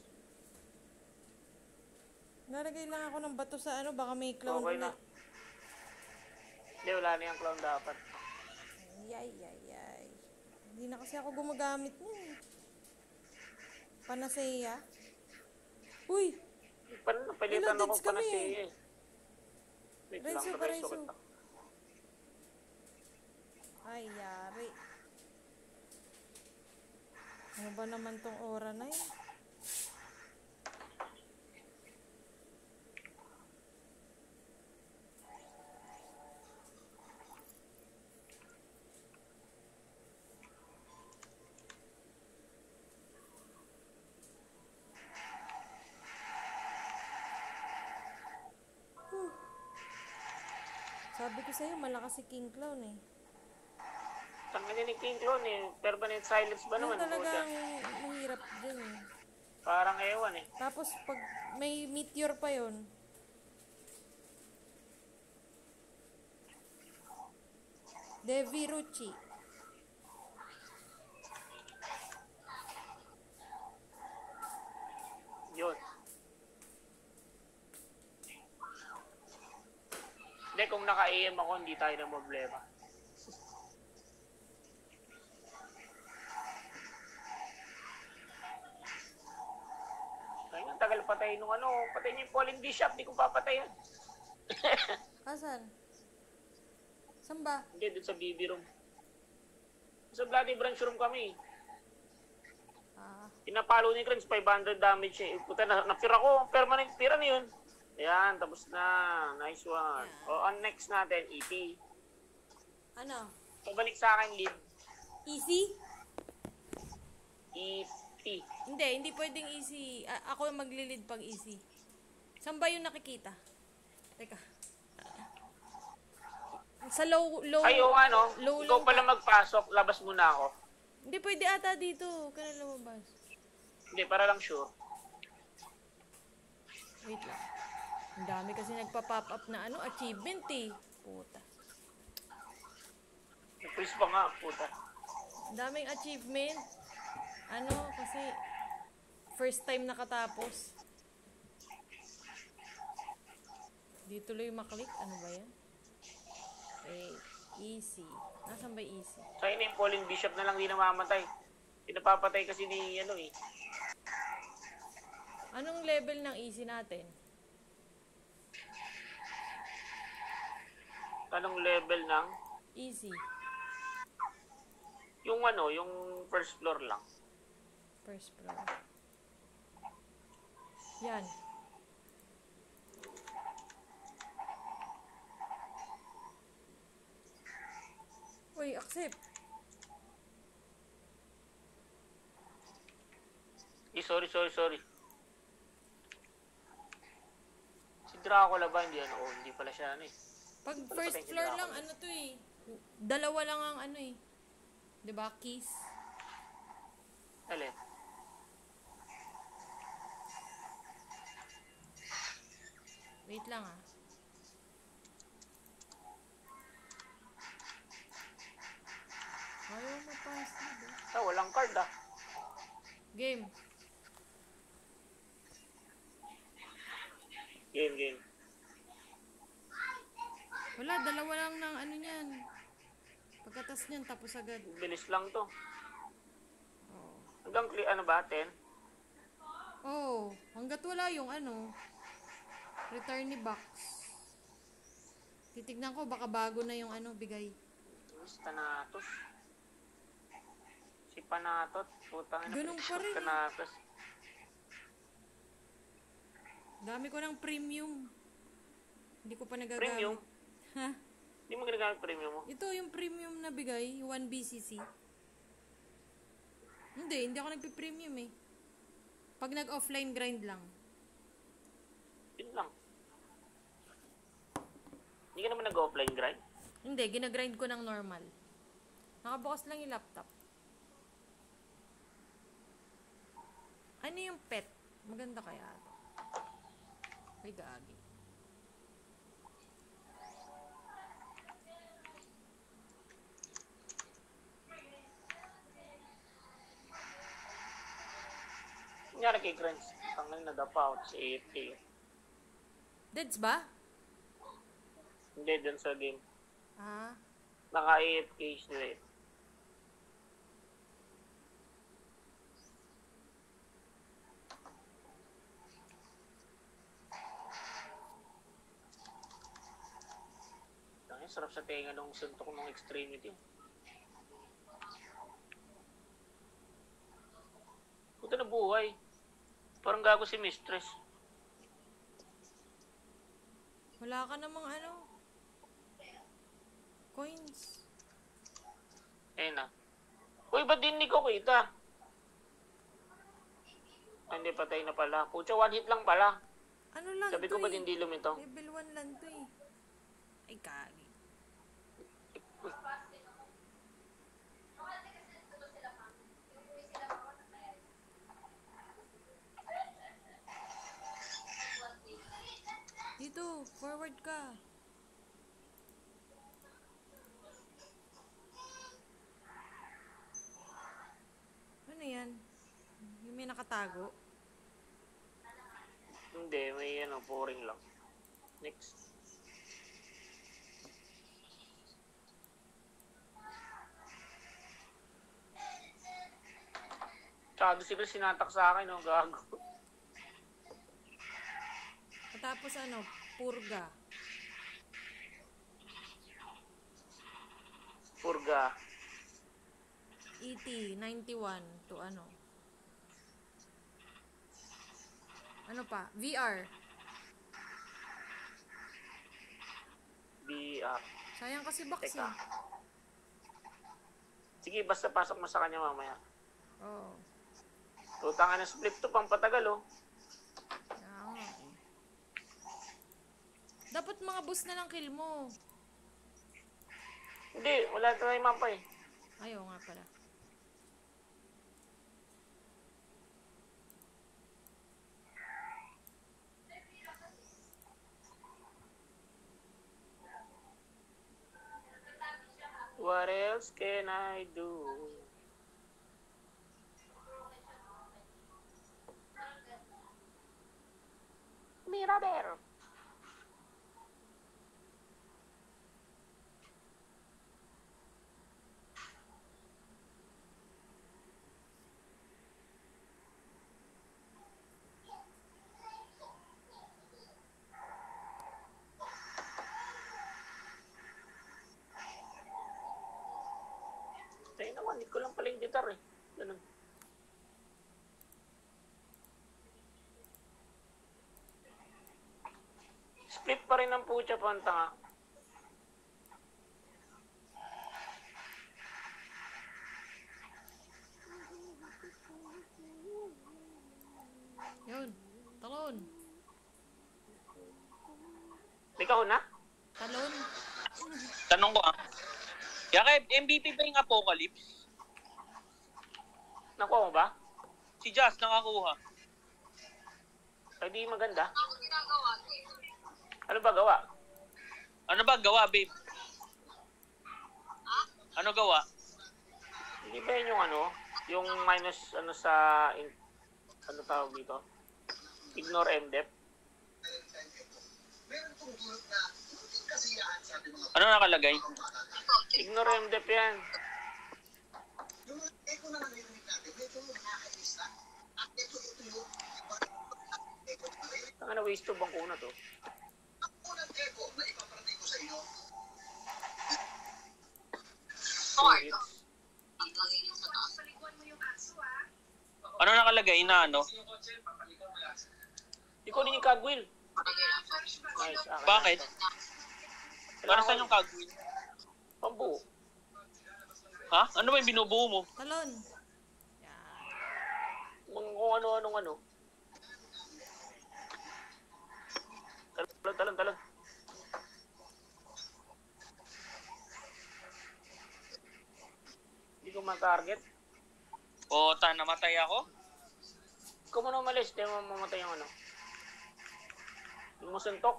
Nalagay lang ako ng bato sa ano, baka may clown Okay na. ulit. Hindi, wala na yung clown dapat. Yay, yay, yay. Hindi na kasi ako gumagamit niya eh. Panacea. Uy! Pan, napalitan Wala, ako deads pa na kami. siya eh. Wait lang, Reso, reso pareso. kita. Ay, yari. Ano ba naman tong Aura na yun? Sabi ko sa'yo, malakas si King Clown eh. Tangin ni King Clone eh. Permanent silence ba Yun naman? talaga Puta. ang mahirap dyan eh. Parang ewan eh. Tapos pag may meteor pa yon. Devi Ruchi. Yun. Hindi, kung naka-A M ako, hindi tayo na problema. Kaya ang tagal patay nung ano, patay niyo yung Pauline Bishop, di ko papatayan. Asan? Saan ba? Hindi, dun sa B B room. Sa Bloody Branch room kami. Ah, Pinapalo ni Krens, five hundred damage eh. Puta, na, na-fear ako. Permanent tira na yun. Ayan, tapos na. Nice one. Yeah. O, on next natin, E P. ano? Pabalik sa akin, lead. Easy? E P. Hindi, hindi pwedeng easy. A- ako yung maglilid pag easy. Saan ba yung nakikita? Teka. Sa low, low, Ay, o ano, low ikaw lang pala pa. magpasok, labas muna ako. Hindi pwede ata dito. Kaya lumabas. Hindi, para lang sure. Wait lang. Ang dami kasi nagpa-pop up na ano, achievement eh. Puta. Nag-freeze pa nga, puta. Ang daming achievement. Ano, kasi first time nakatapos. Di tuloy maklik. Ano ba yan? Eh, easy. Nasaan ba easy? Sa'yo na yung Pauline Bishop na lang di namamatay. Pinapapatay kasi ni, ano eh. Anong level ng easy natin? Anong level ng, Easy. yung ano, yung first floor lang. First floor. Yan. Uy, accept. Eh, sorry, sorry, sorry. Si Dracula ba? Hindi ano, oh, hindi pala siya ano eh. Pag Ano first patay si floor Dracula? lang, ano to eh. Dalawa lang ang ano eh. 'Di ba keys? Alin? Wait lang ah. Ayaw mapass na ba? Ah, walang card ah. Game. Game, game. Wala, dalawa lang ng ano niyan. Pagkatas niyan, tapos agad. Bilis lang to. Oh. Hanggang, cli- ano ba, ten? Oh, hanggat wala yung ano, return ni box. Titignan ko, baka bago na yung ano, bigay. Mas Thanatos. Si Panatot. Putang ina. Ganun pa rin eh. Thanatos. Dami ko ng premium. Hindi ko pa nagagamit. Premium? Ha? Hindi mo ginagamit premium mo? Ito yung premium na bigay, one B C C. Hindi, hindi ako nagpi-premium eh. Pag nag-offline grind lang. Yun lang. Hindi ka naman nag-offline grind? Hindi, ginagrind ko ng normal. Nakabukas lang yung laptop. Ano yung pet? Maganda kaya ito. Ay, gaagi. Nangyari kay Grants. Tangal na dapa out sa A F K. Deads ba? Hindi, dun sa game. Ah, Naka-A F K siya eh. Ang sarap sa tenga nung suntok ng extremity. Puta na buhay. Parang gago si Mistress. wala ka namang ano. Coins. Ayun na. Uy, ba't din hindi ko kita? Ah, hindi, patay na pala. Pucha, one hit lang pala. Ano lang Sabi to ko, ba't eh. hindi lumito? Level one lang to eh. Ay, kagi. dito. Forward ka. Ano yan? Yung may nakatago? Hindi, may ano, pouring lang. Next. Tsaka doon sila sinatak sa akin, oh, gago. Tapos ano? Purga. Purga. E T ninety-one to ano? Ano pa? V R. B R. Sayang kasi box Teka. eh. Sige, basta pasok mo sa kanya mamaya. Oo. Tutangan ng split to, pang patagal, oh. Kaya nga eh. Dapat mga boss na lang kill mo. Hindi, wala tayong mapa eh. Ayaw nga pala. What else can I do? Mirabel. Tayo naman, hindi ko lang pala yung guitar eh. Ganun. Split pa rin ang pucha pa ang tanga. Yun. Talon. May kahon na? Talon. Tanong ko ah. Kaya kay M V P ba yung Apocalypse? Nakuha mo ba? Si Jazz nakakuha. Ay di maganda. Ako ginagawa. Ano ba gawa? Ano ba gawa, babe? Ano gawa? Hindi ba yun yung ano? Yung minus ano sa... In, ano tawag dito? Ignore M D E P. Meron pong tulot na munting kasiyahan sa ating mga Ano nakalagay? Ignore M D E P yan. yung mga echo na naririnig natin, medyo nakakainis na. At ito, ito yung echo na naririnig. Tanga na waste to bangko na to. Ang unang echo na ipaparating ko sa inyo, Two hits. Ano nakalagay na ano? Ikaw din yung cogwheel. Nice. akin Bakit? na to. Para Kailangan saan ko- yung kagwin? Pambuo. Ha? Ano ba yung binubuo mo? Talon. Yan. Kung kung ano-anong ano. Talon, talon, talon. Hindi ko ma-target. O, ta, namatay ako? Ikaw mo na umalis, di mo mamatay yung ano. Yung musuntok.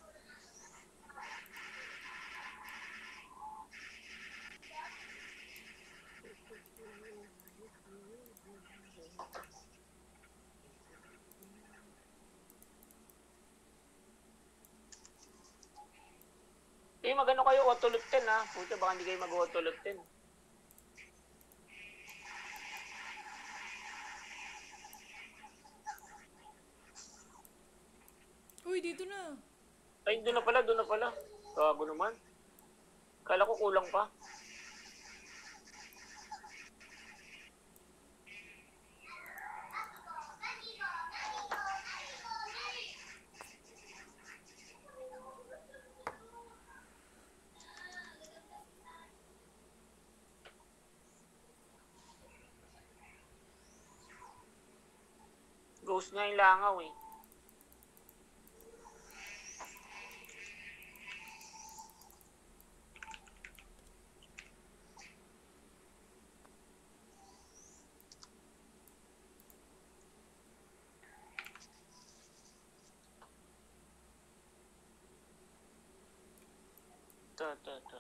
Eh, magano kayo auto loop ten ha. Puta, baka hindi kayo mag-auto loop ten. Uy, dito na. Ay, doon na pala, doon na pala. Gago naman. Kala ko kulang pa. Ghost nga yung langaw eh. ito, ito, ito.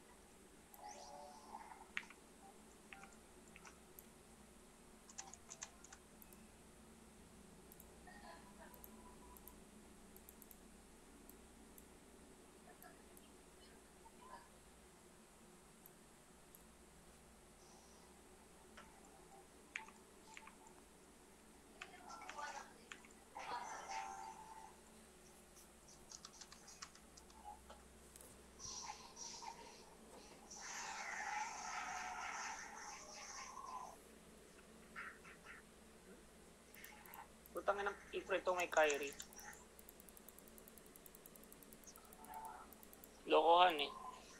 Butangin ng iprito may Kyrie. Lokohan eh.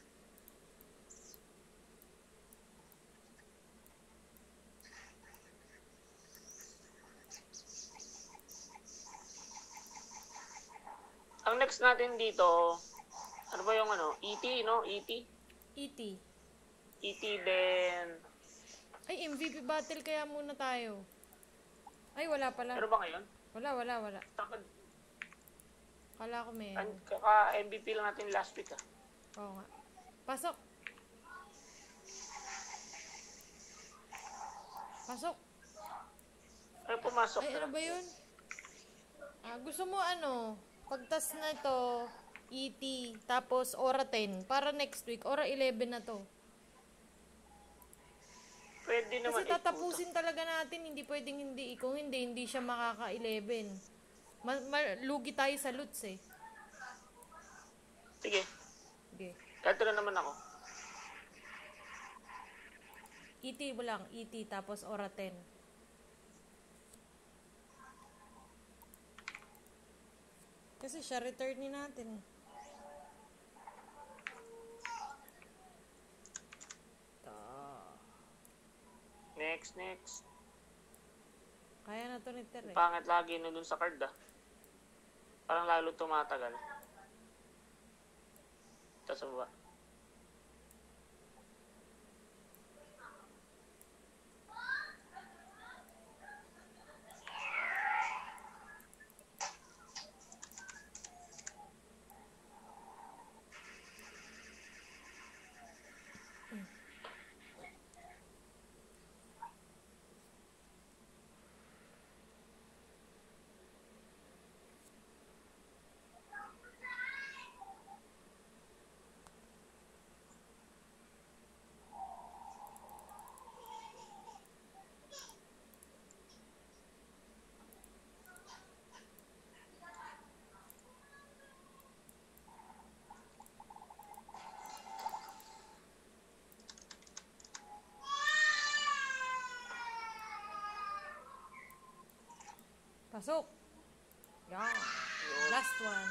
Ang next natin dito, ano ba yung ano? E T, no? E T? E T. E T then... Ay, M V P battle kaya muna tayo. Ay, wala pala. Ano ba ngayon? Wala, wala, wala. Takad. Kala ko meron. Kaka-M V P lang natin last week ah. Oo nga. Pasok. Pasok. Ay, pumasok Ay, na. ano ba yun? Ah, gusto mo ano, pagtas na ito, E T, tapos Aura ten, para next week, Aura eleven na to. Pwede naman. Kasi tatapusin talaga natin, hindi pwedeng hindi. Kung hindi, hindi siya makaka eleven. Ma- ma- lugi tayo sa loots eh. Sige. Okay. Ito na naman ako. E T mo lang, E T, tapos Aura ten. Kasi siya returnin natin eh. Next, next. Kaya na to ni Ter eh. Pangit lagi na dun sa card ah. Parang lalo tumatagal. Ito sa baba. Pasok. Yan. Last one.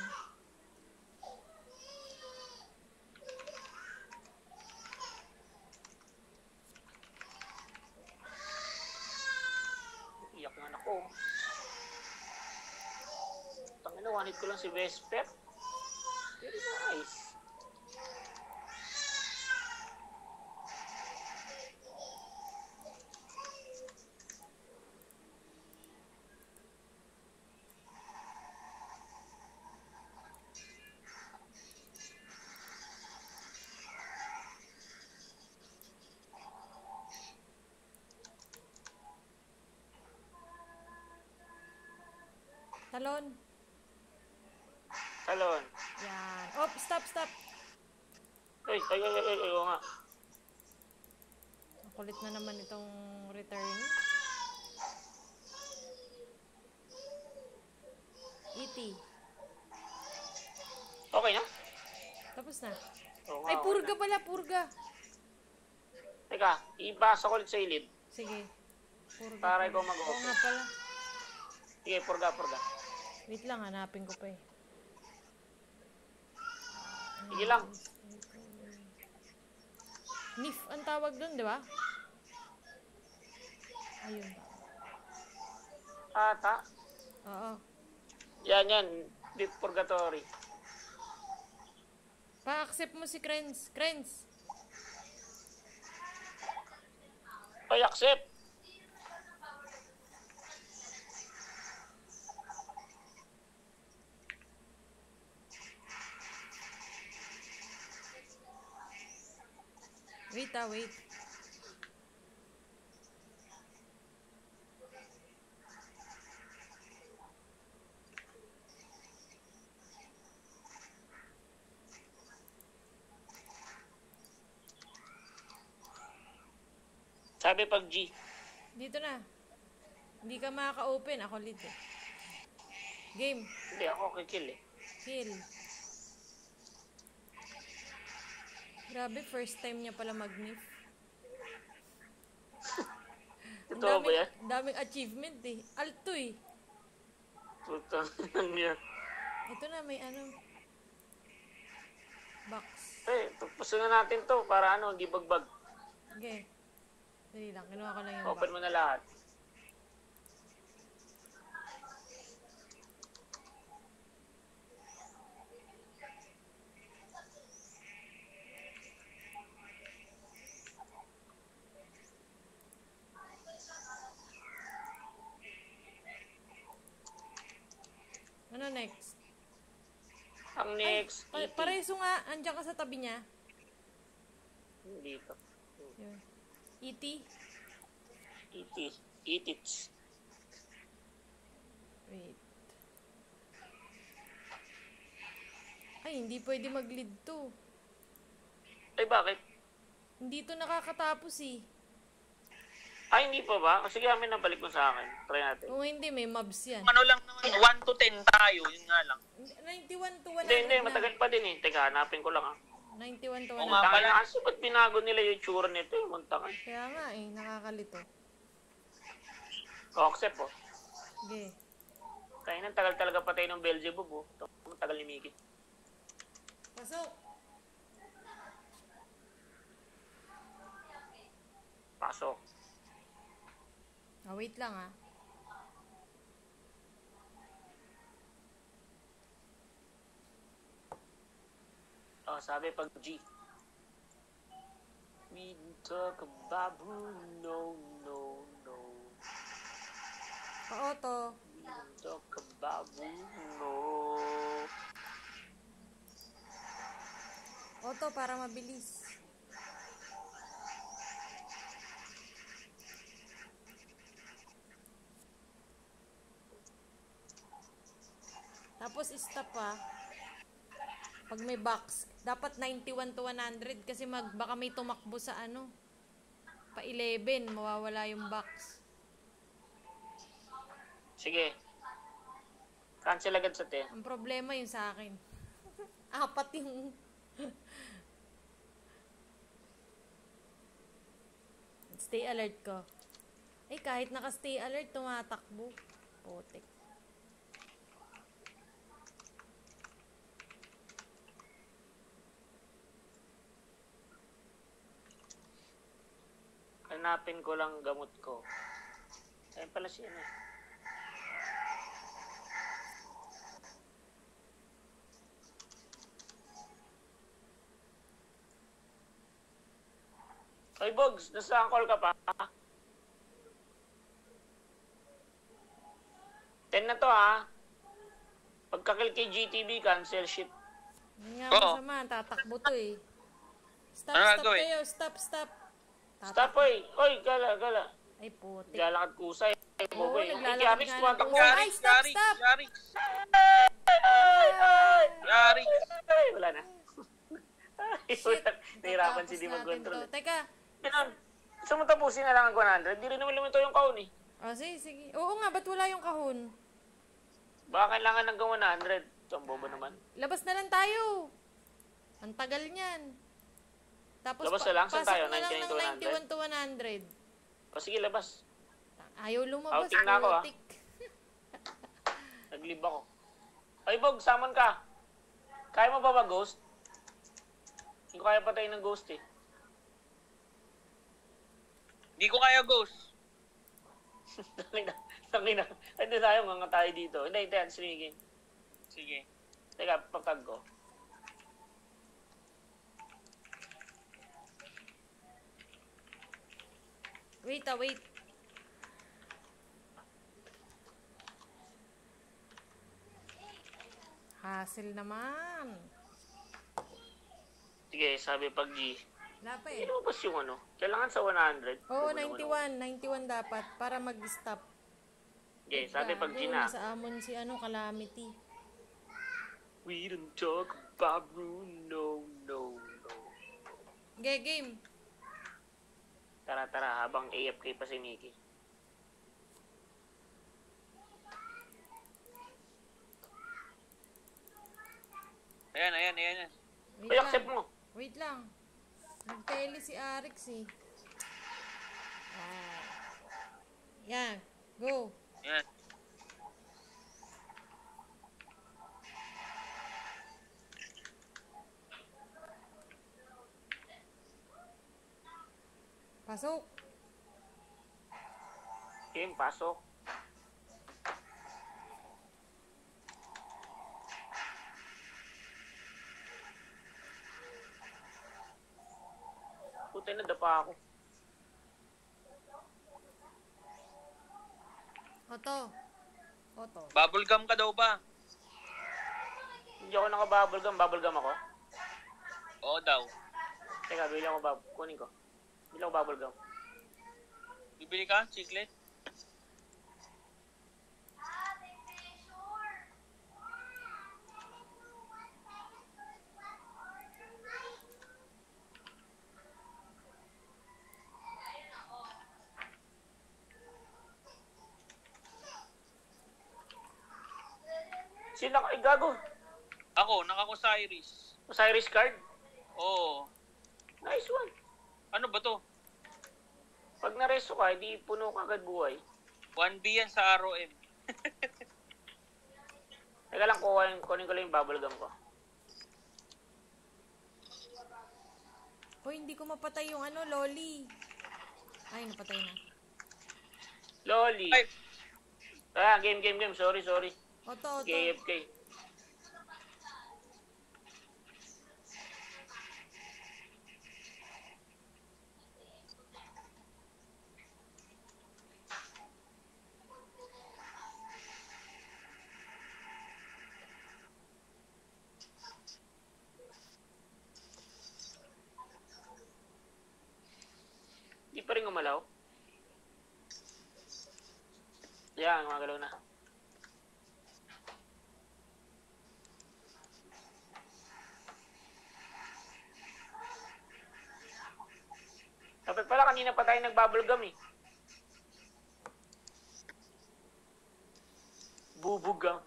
Iyak nga ako. Tangina, wanit ko lang si Vesper. Very nice. Talon. Talon. Yan. Oh, stop, stop. Ay, ay, ay, ay, ay, ay, oo nga. Ang kulit na naman itong return. E T. Okay na? Tapos na. Oo nga, Ay, okay purga na. pala, purga. Teka, ibasa ko ulit sa ilid. Sige. Purga. Para pala. ikaw mag-open. Oo nga pala. Sige, purga, purga. Wait lang, hanapin ko pa eh. Sige lang. N I F ang tawag doon, di ba? Ayun ba? Ata. Oo. Yan, yan. Deep purgatory. Pa-accept mo si Krenz. Krenz. Ay, accept. Wait ah, wait. Sabi pag G. Dito na. Hindi ka makaka-open. Ako lead eh. Game. Hindi, ako kikill eh. Kill. Grabe, first time niya pala mag-nif. Ang Totoo ba daming- yan? Daming achievement eh. Alto eh. Putang niya. Ito na, may ano. Box. Eh, tapusin na natin to para ano, hindi bagbag. Okay. Dali lang, kinuha ko lang yung Open box. mo na lahat. Ano next? Ang next, Pa- E T. pareso nga, andyan ka sa tabi niya. Dito. Yun. E T. E T. E-tits. Wait. Ay, hindi pwede mag-lead to. Ay, bakit? Hindi to nakakatapos eh. Ay, hindi pa ba? Sige, amin na balik mo sa akin. Try natin. Kung hindi, may mobs yan. Ano lang naman, one to ten tayo, yun nga lang. ninety-one to one Hindi, hundred hindi. na. Matagal pa din eh. Teka, hanapin ko lang ah. ninety-one to Oo one nga hundred. pala. Tangina kasi ba't binago nila yung tsura nito eh? Muntakan. Kaya nga eh, nakakalito. O, accept oh. Okay. Kaya nang tagal talaga patay ng Beelzebub oh. Ito, ang tagal ni Mickey. Pasok! Pasok. Ah, wait lang ah. Oh, sabi pag G. We talk about Bruno, no, no. Pa-auto. We talk about Bruno. Auto para mabilis. Tapos stop ah. Pag may box, dapat ninety-one to one hundred kasi mag, baka may tumakbo sa ano. Pa eleven, mawawala yung box. Sige. Cancel agad sa ten. Ang problema yung sa akin. Apat yung... Stay alert ko. Ay, kahit naka-stay alert, tumatakbo. Potek. Hanapin ko lang gamot ko. Ayun pala siya na. Hoy, Bogs, nasa call ka pa? ten na to, ha? Pagkakil kay G T B, cancel shit. Hindi nga Oo. masama, tatakbo to eh. Stop, Ano stop gagawin? kayo. Stop, stop. Tatak- Stop, oy! Oy, gala, gala. Ay, potek. Lalakad kusay. Oo, Boboy. naglalakad Yarix, nga ng tumatakbo. kusay. Yari, Ay, stop, yari, stop! yari, Ay! yari. Ay, wala na. Ay, Shit. wala. Nahirapan si Tatapos di natin mag-control. to. Teka. Ganun. Gusto mo tapusin na lang ang one hundred? Di rin naman lumito yung kaun eh. Oh, sige, sige. Oo nga, ba't wala yung kahon? Baka kailangan ng one hundred. Ito ang bobo naman. Labas na lang tayo. Ang tagal niyan. Tapos Labas na lang? Saan pasok tayo? na lang ninety-nine ng to one hundred? ninety-one to one hundred. O sige, labas. Ayaw lumabas. Outing na ako, ah. putik. Naglib ako. Ay, Bog, summon ka. Kaya mo ba ba, Ghost? Hindi ko kaya patayin ng Ghost eh. Di ko kaya, Ghost. Tangina. Tangina. Ano tayo, mga tayo dito. Hindi, hindi. Ano sinigin? Sige. Teka, pagtag ko. Wait ah, wait. Hassle naman. Sige, sabi pag G. Wala pa Hindi eh. lumabas yung ano. Kailangan sa one hundred. Oo, Ano, ano, ano. ninety-one. ninety-one dapat para mag-stop. Okay, sabi pag Gago, Gina, nasa amon si ano, Calamity. we don't talk about Bruno, no, no. Okay, game. Tara, tara, habang A F K pa si Mickey. Ayan, ayan, ayan. ayan. Wait Ay, lang. accept mo. Wait lang. Nag-tele si Arix eh. Ah. Yan. Go. Ayan. Pasok. Game, pasok. Puta na, dapa ako. Oto. Oto. Bubble gum ka daw ba? Hindi ako naka-bubblegum. Bubblegum ako. Oo daw. Teka, bili ako bab... Kunin ko. Bili ako bubblegum. Bibili ka? Chiclet? Sino ka? Ay, gago. Ako, naka-Osiris. Osiris card. Oo. Nice one. Ano ba to? Pag nareso ka, hindi puno ka agad buhay. one B yan sa R O M. Teka lang, kuha, kunin ko lang yung bubblegum ko. Hoy, hindi ko mapatay yung ano, Loli. Ay, napatay na. Loli. Ay, Ah, game, game, game. Sorry, sorry. Oto, oto. K F K. Di pa rin gumalaw. Yan, gumagalaw na. Dapat pala kanina pa tayo nag-bubblegum eh. Bubugang.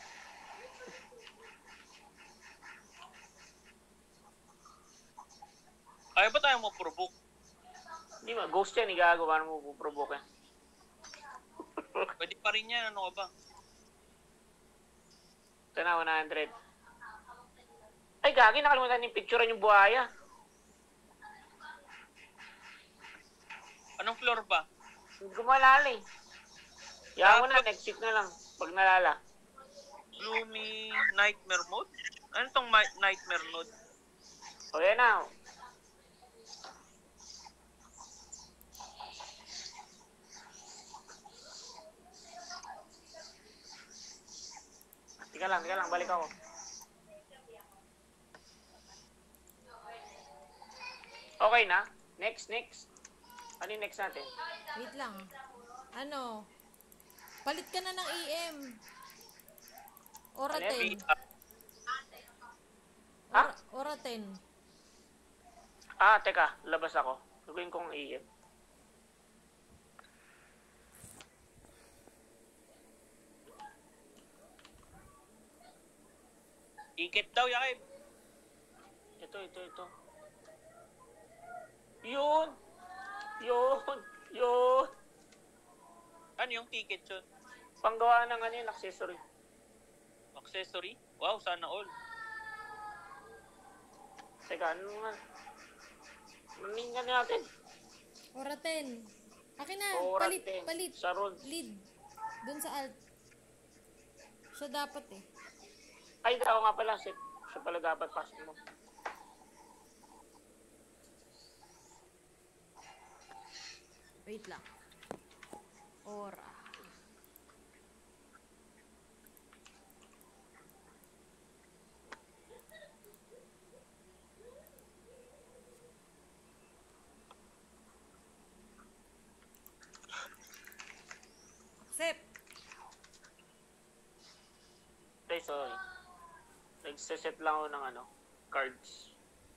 kaya ba tayo mo-provoke? Hindi ma, ghost yan, igago. Paano mo puprovoke yan? Pwede pa rin yan, ano ka ba? Ito na, one hundred. Ay, gagi, nakalimutan yung picturean yung buhaya. Anong floor ba? Hindi ko maalala eh. Yan mo na, next week na lang. Pag nalala. Gloomy Nightmare Mode? Ano tong mi- Nightmare Mode? O yan na. Tika lang, tika lang, balik ako. Okay na? Next, next. Ano yung next natin? Wait lang. Ano? Palit ka na ng E M. Ora Ano yan? ten. Ha? Ora, ora ten. Ah, teka, labas ako. Gagawin kong E M. Ikit daw, Yakib. Ito, ito, ito. Yun! Yun! Yun! Ano yung ticket yun? Panggawa ng ano yun, accessory. Accessory? Wow, sana all. Teka, ano nga? Maningan natin. Ora ten. Akin na. Ora palit, ten. palit. Sa road. Lead. Dun sa alt. Siya dapat eh. Ay, ako nga pala. Siya, siya pala dapat pasok mo. Wait lang. Ora. eh. Nagsiset lang ako ng ano, cards.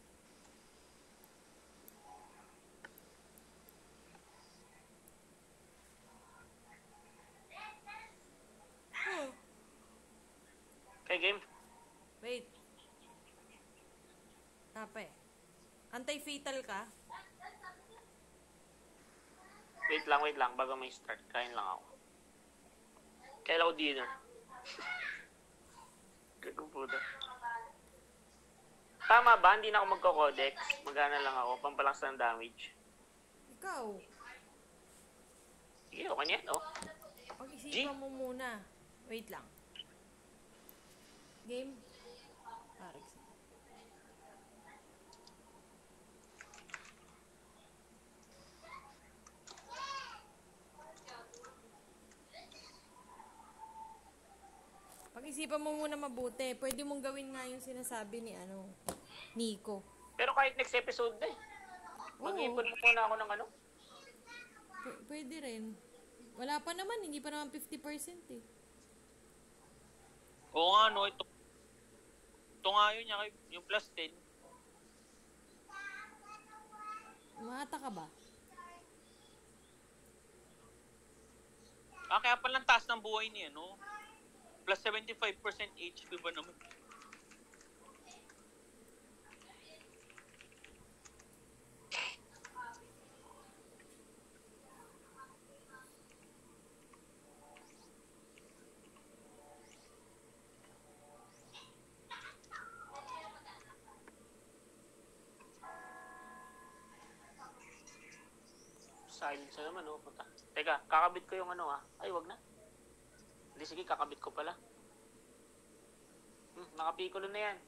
Okay, game. Wait. Apa eh. Anti-fatal ka? Wait lang, wait lang. Bago may start. Kain lang ako. Kailan ko dinner? Kagupuda. Tama ba? Hindi na ako magko-codex. Magana lang ako. Pampalakas ng damage. Ikaw. Sige, okay na yan, oh. Pag-isipan mo muna. Wait lang. Game. Parex. Pag-isipan mo muna mabuti. Pwede mong gawin nga yung sinasabi ni ano, Nico. Pero kahit next episode na eh. Mag-ipon muna ako ng ano. P- pwede rin. Wala pa naman, hindi pa naman fifty percent eh. Oo nga, no. Ito, ito nga yun, yung, yung plus ten. Maata ka ba? Ah, kaya palang taas ng buhay niya, no? Plus seventy-five percent H P ba naman? Silence na naman, oh. Puta. Teka, kakabit ko yung ano, ah. Ay, wag na. Hindi, sige, kakabit ko pala. Hmm, nakapikulo na yan.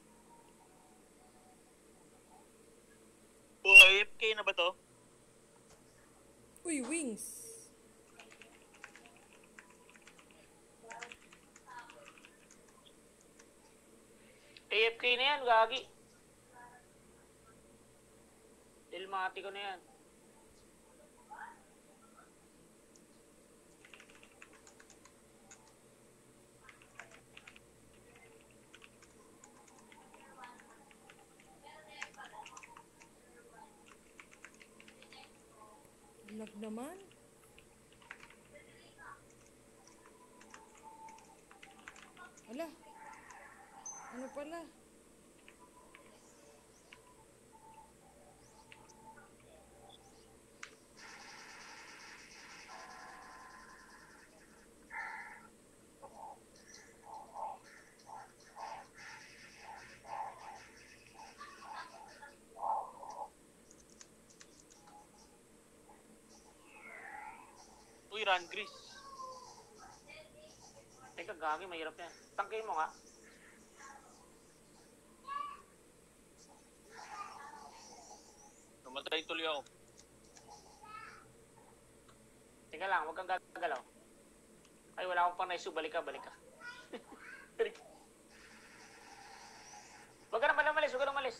O, A F K na ba to? Uy, wings! A F K na yan, gagi. Ilmati ko na yan. Lag naman. Ala. Ano pala? Uy, run, Gris. Teka, gagi, mahirap yan. Tangkay mo nga. Namatay tuloy ako. Teka lang, huwag kang gagalaw. Ay, wala akong pang naisu. Balik ka, balik ka. Balik. Huwag ka naman umalis, huwag ka nang umalis.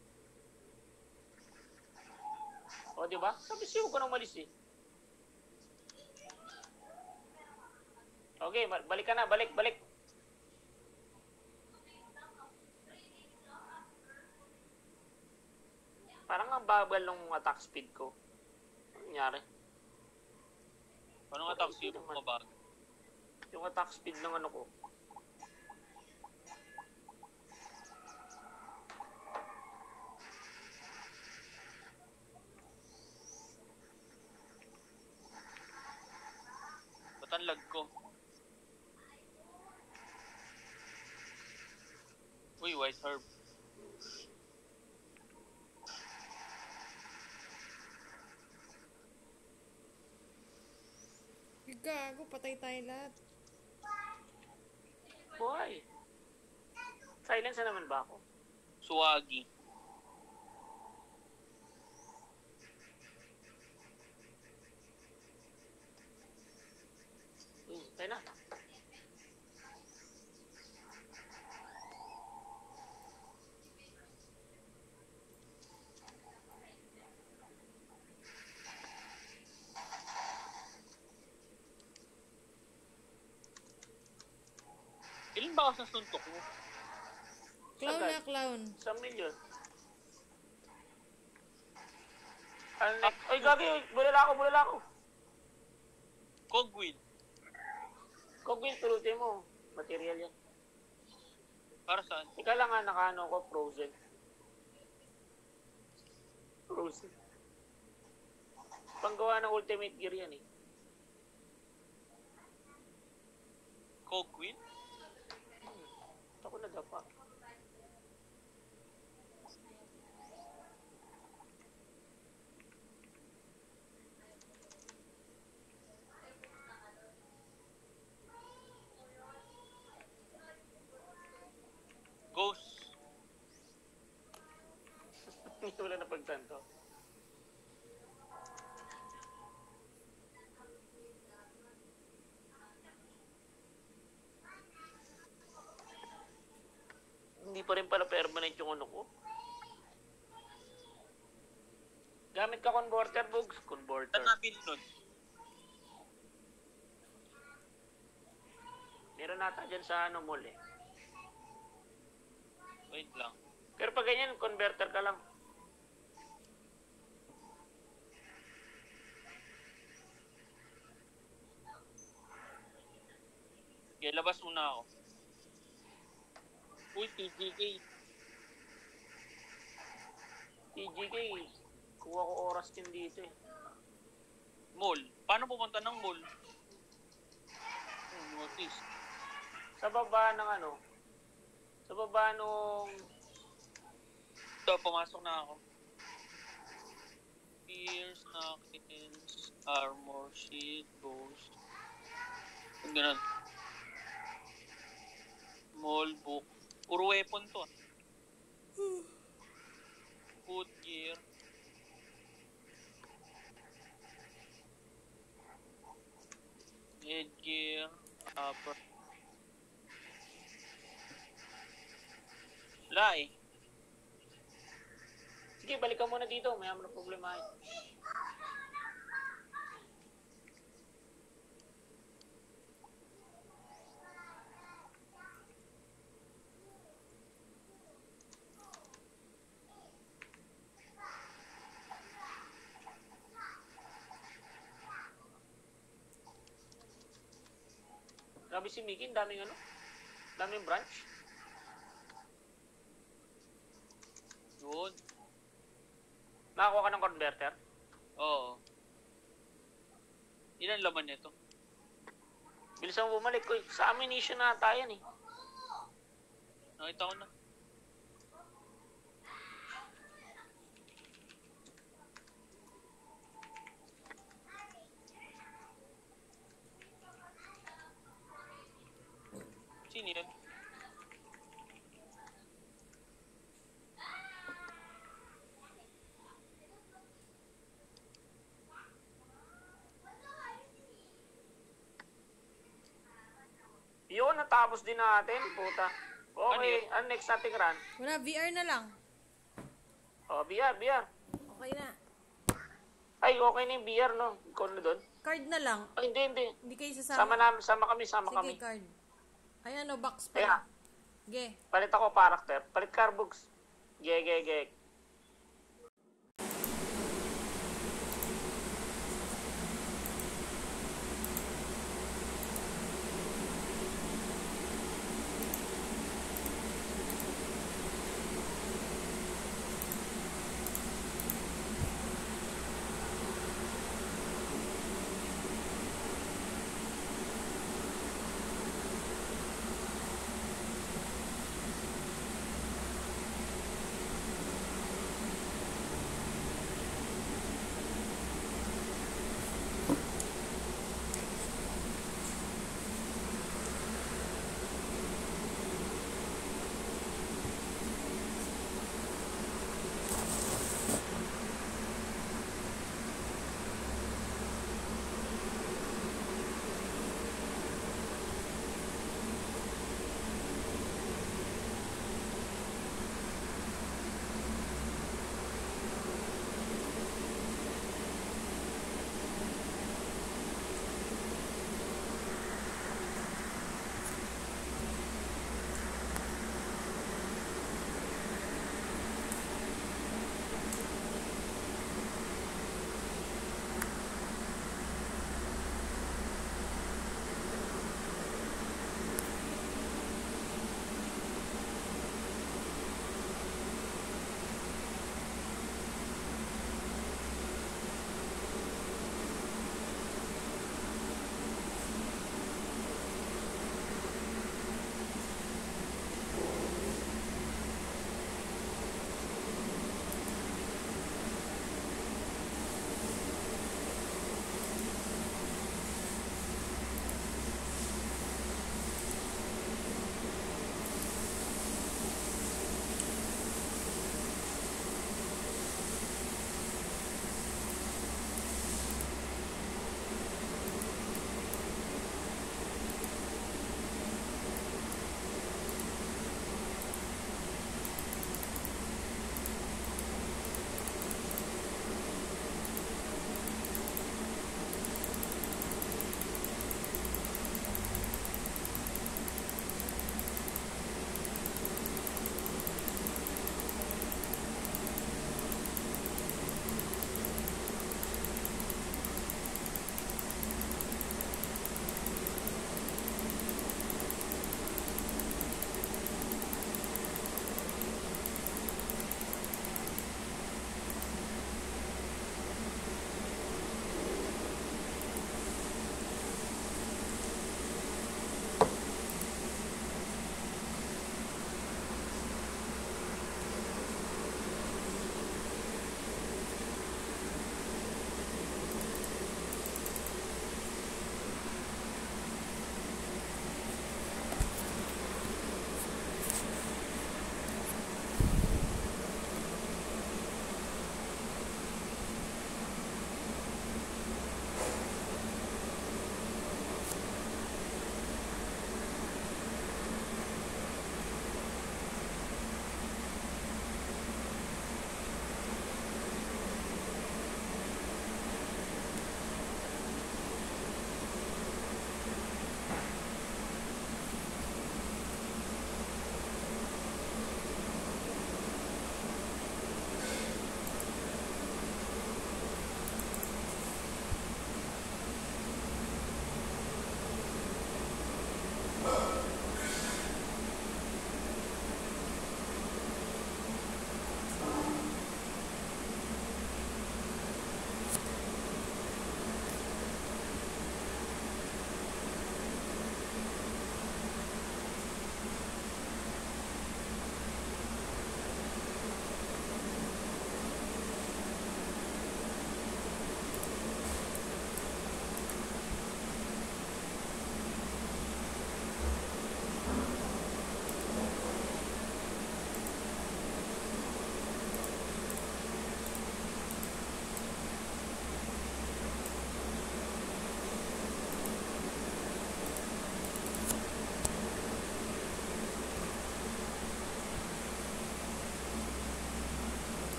O, diba? Sabi siya, huwag ka nang umalis eh. Okay, balik ka na, balik, balik. Parang ang bagal ng attack speed ko. Ano nangyari? Paano nga taxi mo mabag? Yung attack speed ng ano ko. Ba't ang lag ko? Uy, white herb. Gago, patay tayo lahat. Boy. Silence na naman ba ako? Suwagi. Hmm, tayo na. Ilan bawas ng suntok mo? Clown na, clown. Isang milyon. Ano next? Ay, gagi! Bulala ako, bulala ako! Cogwheel. Cogwheel, pulutin mo. Material yan. Para saan? Ika lang nga, nakaano ko, frozen. Frozen. Panggawa ng ultimate gear yan eh. Cogwheel? Ako nadapa. Ghost. Wala na pagtanto. Hindi pa rin pala permanent yung ano ko. Gamit ka converter, Bugs. Converter. Saan nabili nun? Meron nata dyan sa ano mall eh. Wait lang. Pero pag ganyan, converter ka lang. Okay, labas muna ako. Uy, T G K. T G K, kuha ko oras din dito eh. Mall. Paano pupunta ng mall? Hmm, notice. Sa baba ng ano, sa baba nung... Ito, pumasok na ako. Pierce, Knockins, Armor, Shield, Ghost. Yung ganun. Mall, book. Puro weapon to ah. Foot gear. Headgear. Upper. Wala eh. Sige, balik ka muna dito. May amang problema eh. Grabe si Mickey, daming ano? Daming branch. Yun. Nakakuha ka ng converter? Oo. Ilan laman nito? Bilisan mo bumalik ko. Sa ammunition na tayo yan eh. Nakita ko na. Sino yun? Yun, natapos din natin. Puta. Ano Okay, yun? ano next nating run? Wala, V R na lang. Oh, B R, B R. Okay na. Ay, okay na yung B R, no? Ikaw na doon. Card na lang. Ay, hindi, hindi. Hindi kayo Sama sasama. namin, sama kami, sama Sige, kami. card. Ayan o, box pa. Kaya, Ge. palit ako character. Palit car books. Ge, ge, ge.